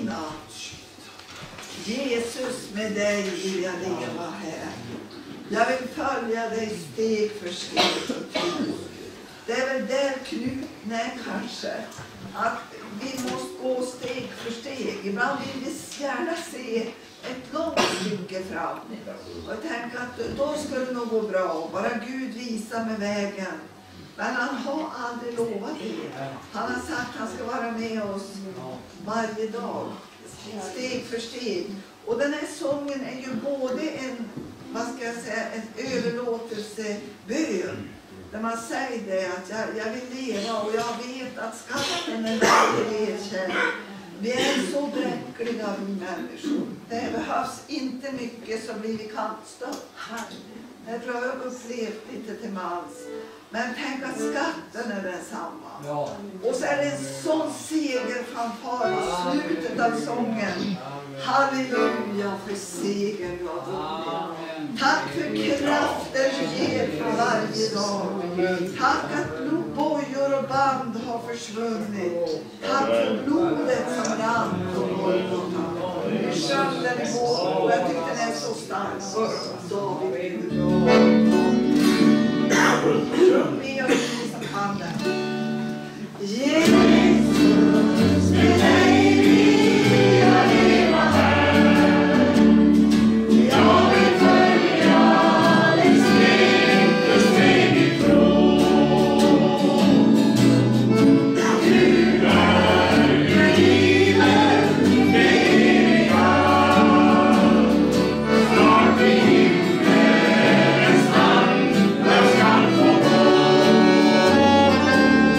min natt. Jesus, med dig vill jag leva här. Jag vill följa dig steg för steg. Det är väl där knuten är kanske. Att vi måste gå steg för steg. Ibland vill vi gärna se ett långt stycke fram. Och jag tänker att då skulle det nog gå bra. Bara Gud visar med vägen. Men han har aldrig lovat det. Han har sagt att han ska vara med oss varje dag. Steg för steg. Och den här sången är ju både en, vad ska jag säga, en överlåtelsebön. Där man säger det att jag vill leva och jag vet att skatten är väldigt erkänd. Vi är så bräckliga vi människor. Det behövs inte mycket så blir vi kantstött. Det tror jag upplevt lite till mans. Men tänk att skatten är densamma. Ja. Och så är det en sån segerfanfar i slutet av sången. Halleluja för seger du har vunnit. Tack för kraften du ger för varje dag. Tack att bojor och band har försvunnit. Tack för blodet som rann på Golgata. Vi sjöng den i vår och jag tyckte den är så stark. David. Sjung med och visa handen. Jesus, med dig vill jag leva här. Jag vill följa dig steg för steg i tro. Du är ju livet, det är jag. Snart vid himmelens hand jag skall få gå.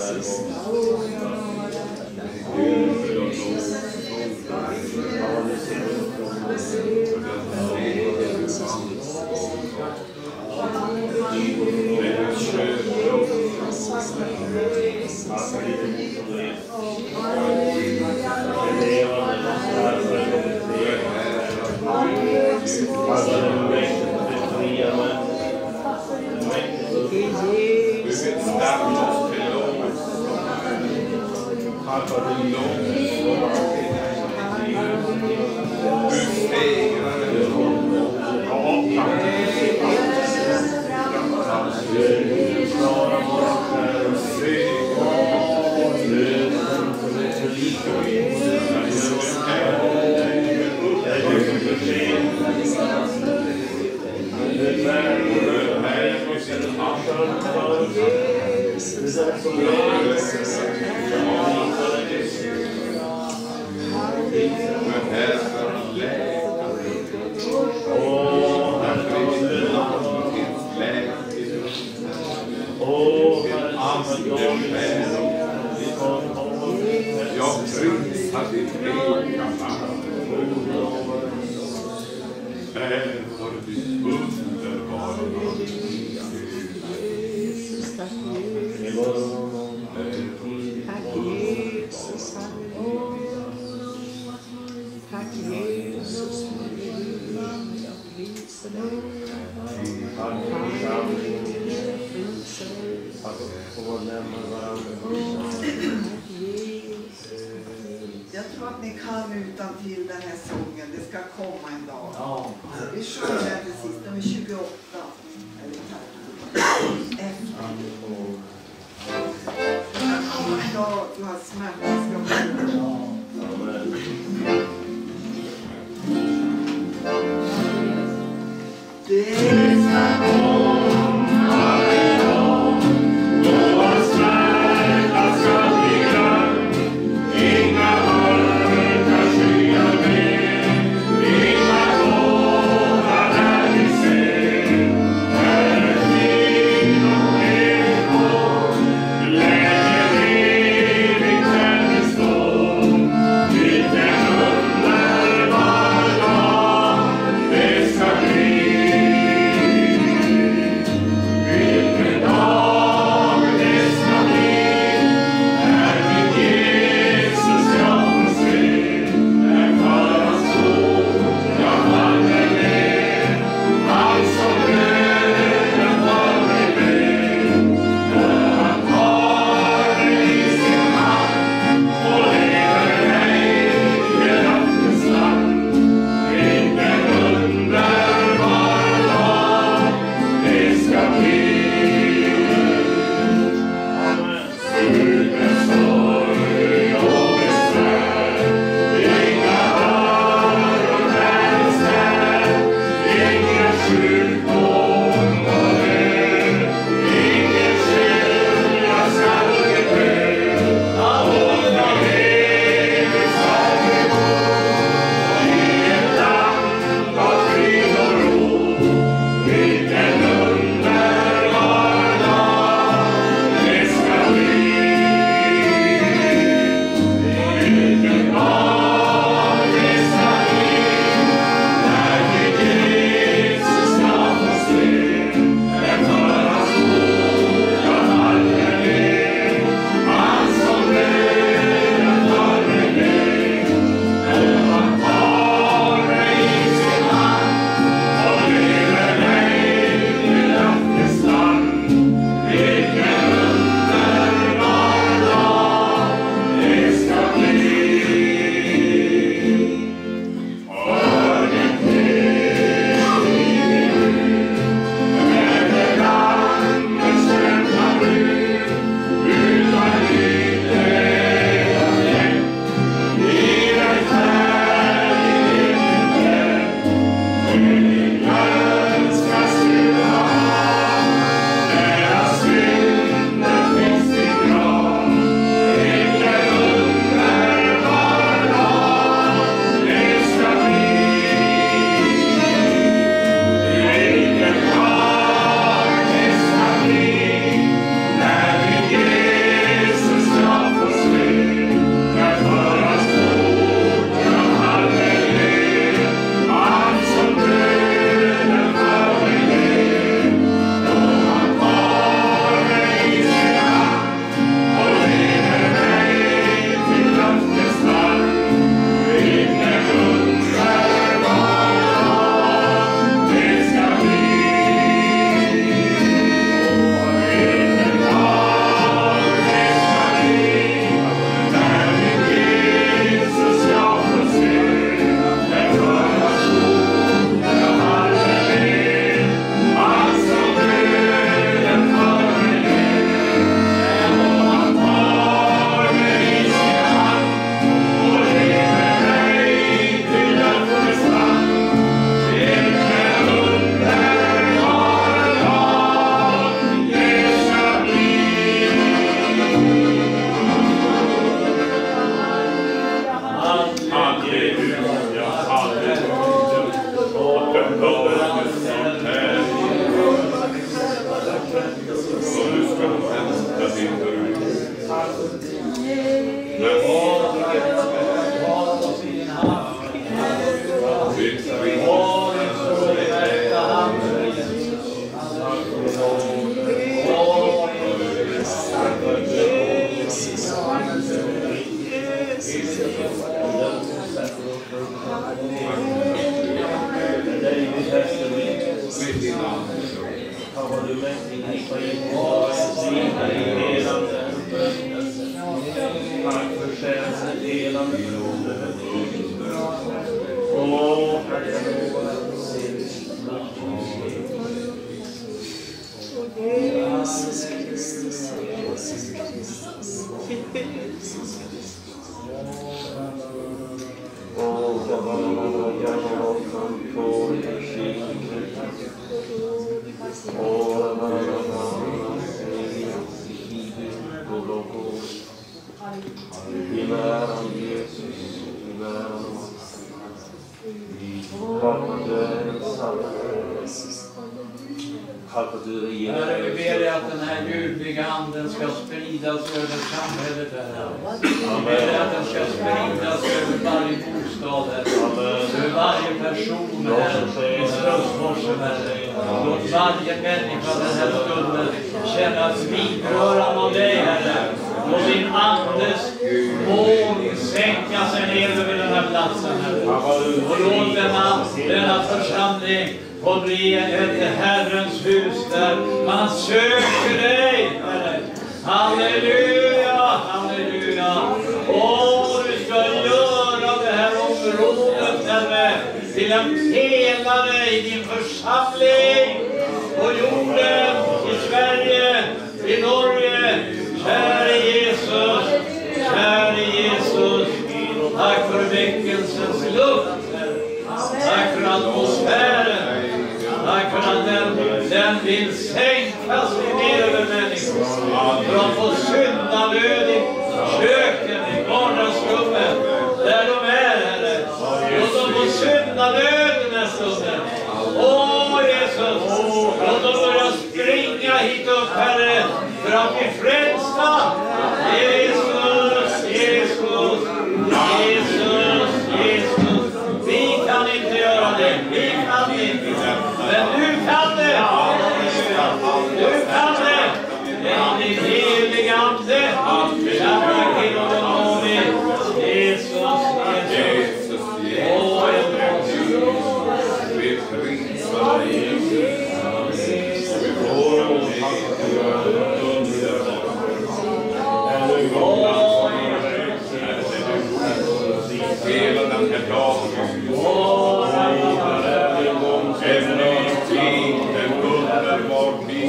Jag tror att ni kan utan till den här sången. Det ska komma en dag. Vi sjunger den till sist. De är 28. Efter. En dag du har smärta ska komma. Det ska komma en dag. Vår smärta ska bli glömd. Inga mörka skyar mer. Inga tårar när vi ser. Här fin och evig. Glädje evigt när vi står. Vilken underbar dag det ska bli. Tack för själens delande. Jesus Kristus, Jesus Kristus, Jesus Kristus. Herre, vi ber dig att den här ljuvliga anden ska spridas över samhället här. Vi ber dig att den ska spridas över varje bostad här. Över varje person här i Strömsforsen här. Låt varje människa den här stunden känna ett vidrörande av dig, Herre. Låt din andes moln sänka sig ner över den här platsen, Herre. Och låt denna församling får bli ett Herrens hus där man söker dig, Herre. Halleluja, halleluja. Du ska göra det här området, Herre, till en pelare i din församling på jorden, i Sverige, i Norge. Käre Jesus, käre Jesus. Tack för väckelsens luft, Herre. Tack för atmosfären. Tack för att den vill sänka sig ner över människor. För att få syndalöd i köken, i vardagsrummet, där de är, Herre. Låt dem få syndalöd den här stunden. Jesus, låt dem börja springa hit upp, Herre, för att bli frälsta. Jesus, Jesus, Jesus, Jesus. Vi kan inte göra det. Vi kan inte. Men du kan det. Du kan det. Genom din heliga ande. Jesus, Jesus. Hela den här dagen. En ny tid, en underbar tid.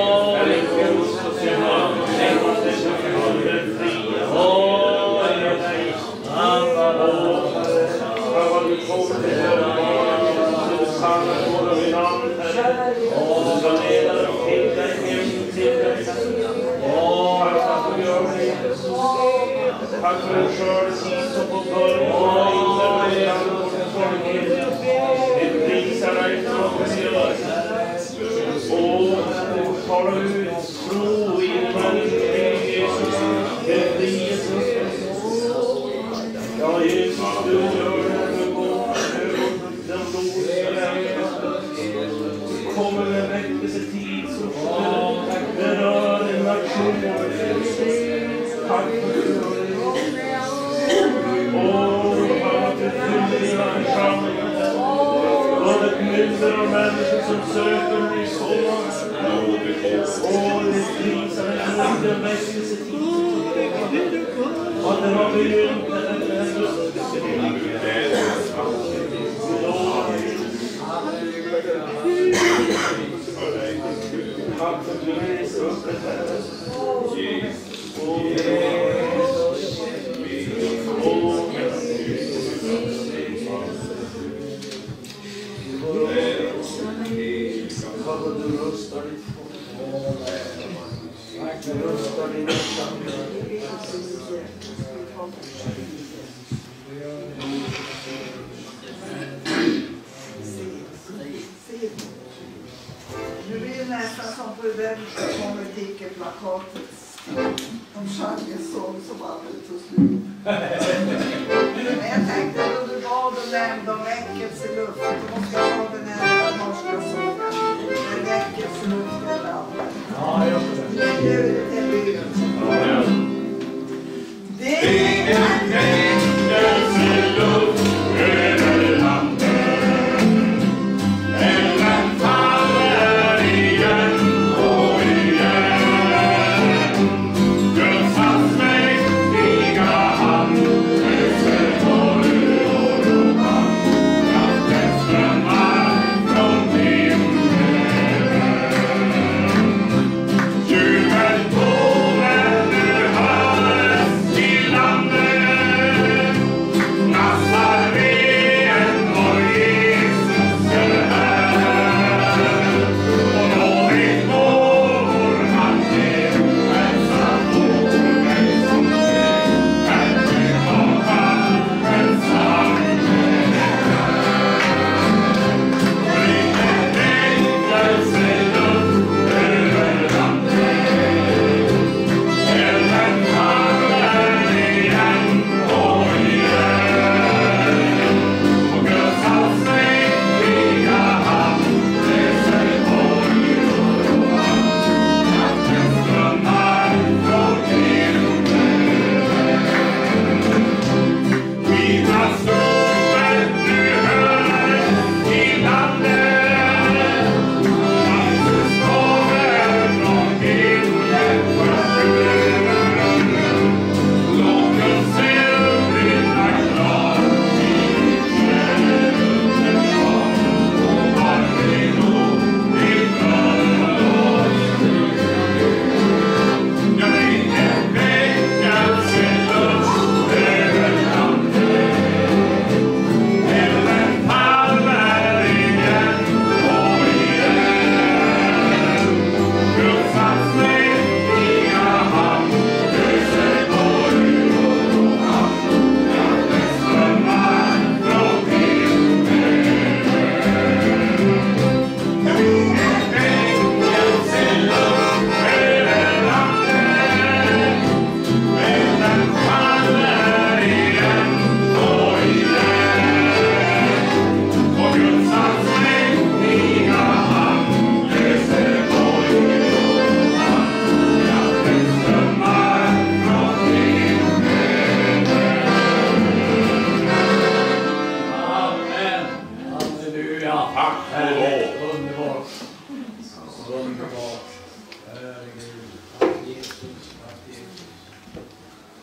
Tack för en skördetid som på början. Det prisar dig från Sion. Och tar ut tro i människor. Jesus, det blir Jesus. Ja, Jesus, du gör det nu gång. Den blodiga kommer med väckelsetid som berör en nation. Tack för det. Vad ett myller av människor som söker dig så. Det prisar en väckelsetid. Att den har begynt tack för att du reser upp det här. Du rustar ditt folk. Du rustar din Nu blir det nästan som på den konventikelplakatet. De sjöng en sång som aldrig tog slut. Men jag tänkte då du bad och nämnde om väckelseluft, då måste jag ha den här norska sången. En väckelseluft i landet. Ja, jag förstår. Det är lyrt. Det är en väckelseluft över landet. Älven faller igen och igen.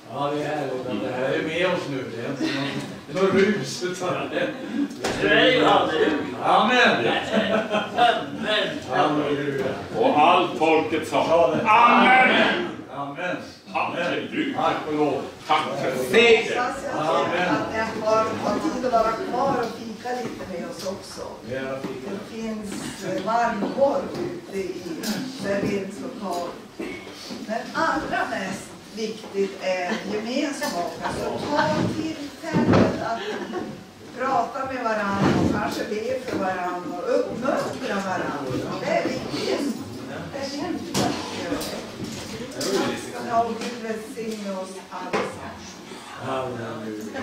Ja, det är härligt att det här är med oss nu. Det är inte någon rus utan Det är ju halleluja. Amen. Amen. Halleluja. Och allt folket sa amen. Amen. Halleluja. Tack och lov. Tack för Hoppas det. jag att jag har tid att vara kvar och fika lite med oss också. Det finns varmkorv ute i serveringslokal. Men allra mest viktigt är gemenskapen. Så ta tillfället att prata med varandra och kanske be för varandra och uppmuntra varandra. Det är viktigt. Det är viktigt att göra det. Ja, och Gud välsigne oss allesammans. Halleluja.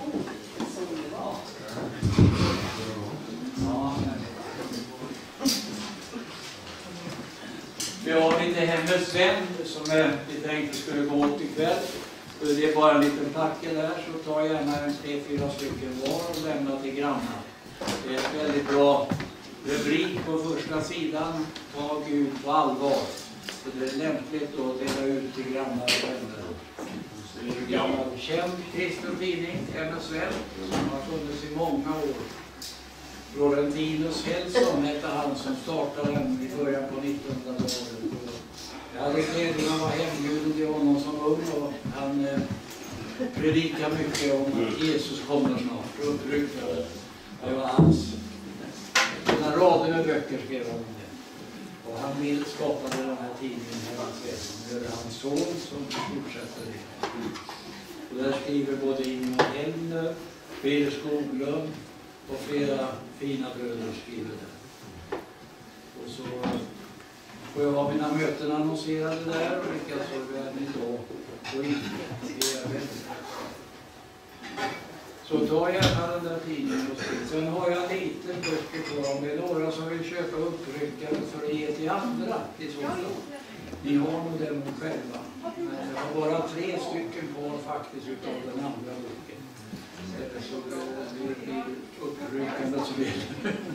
Vi har lite Hemmets vän som vi tänkte skulle gå åt ikväll. Det är bara en liten packe där, så ta gärna 3-4 stycken var och lämna till grannar. Det är ett väldigt bra rubrik på första sidan. Ta Gud på allvar. Så det är lämpligt att dela ut till grannar och vänner. Det är en gammal känd kristen tidning, Hemmets vän, som har funnits i många år. Florentinus Hellson hette han som startade den i början på 1900-talet. Jag hade glädjen att vara hembjuden till honom som ung och han predikade mycket om att Jesus kommer snart och uppryckade. Det var hans. Några rader med böcker skrev han om det. Och han skapade den här tidningen Hemmets vän. Det är hans son som fortsätter det. Och där skriver både Ingemar Helmer, Peter Skoglund och flera fina bröder skriver där. Och så får jag ha mina möten annonserade där och vilka så vi är idag och inte. Så ta gärna den där tidningen och skriv. Sen har jag en liten böcker på om det är några som vill köpa uppryckare för att ge till andra i så fall. Ni har nog den själva. Men jag har bara 3 stycken kvar faktiskt utav den andra boken. Så det blir uppryckande så blir det.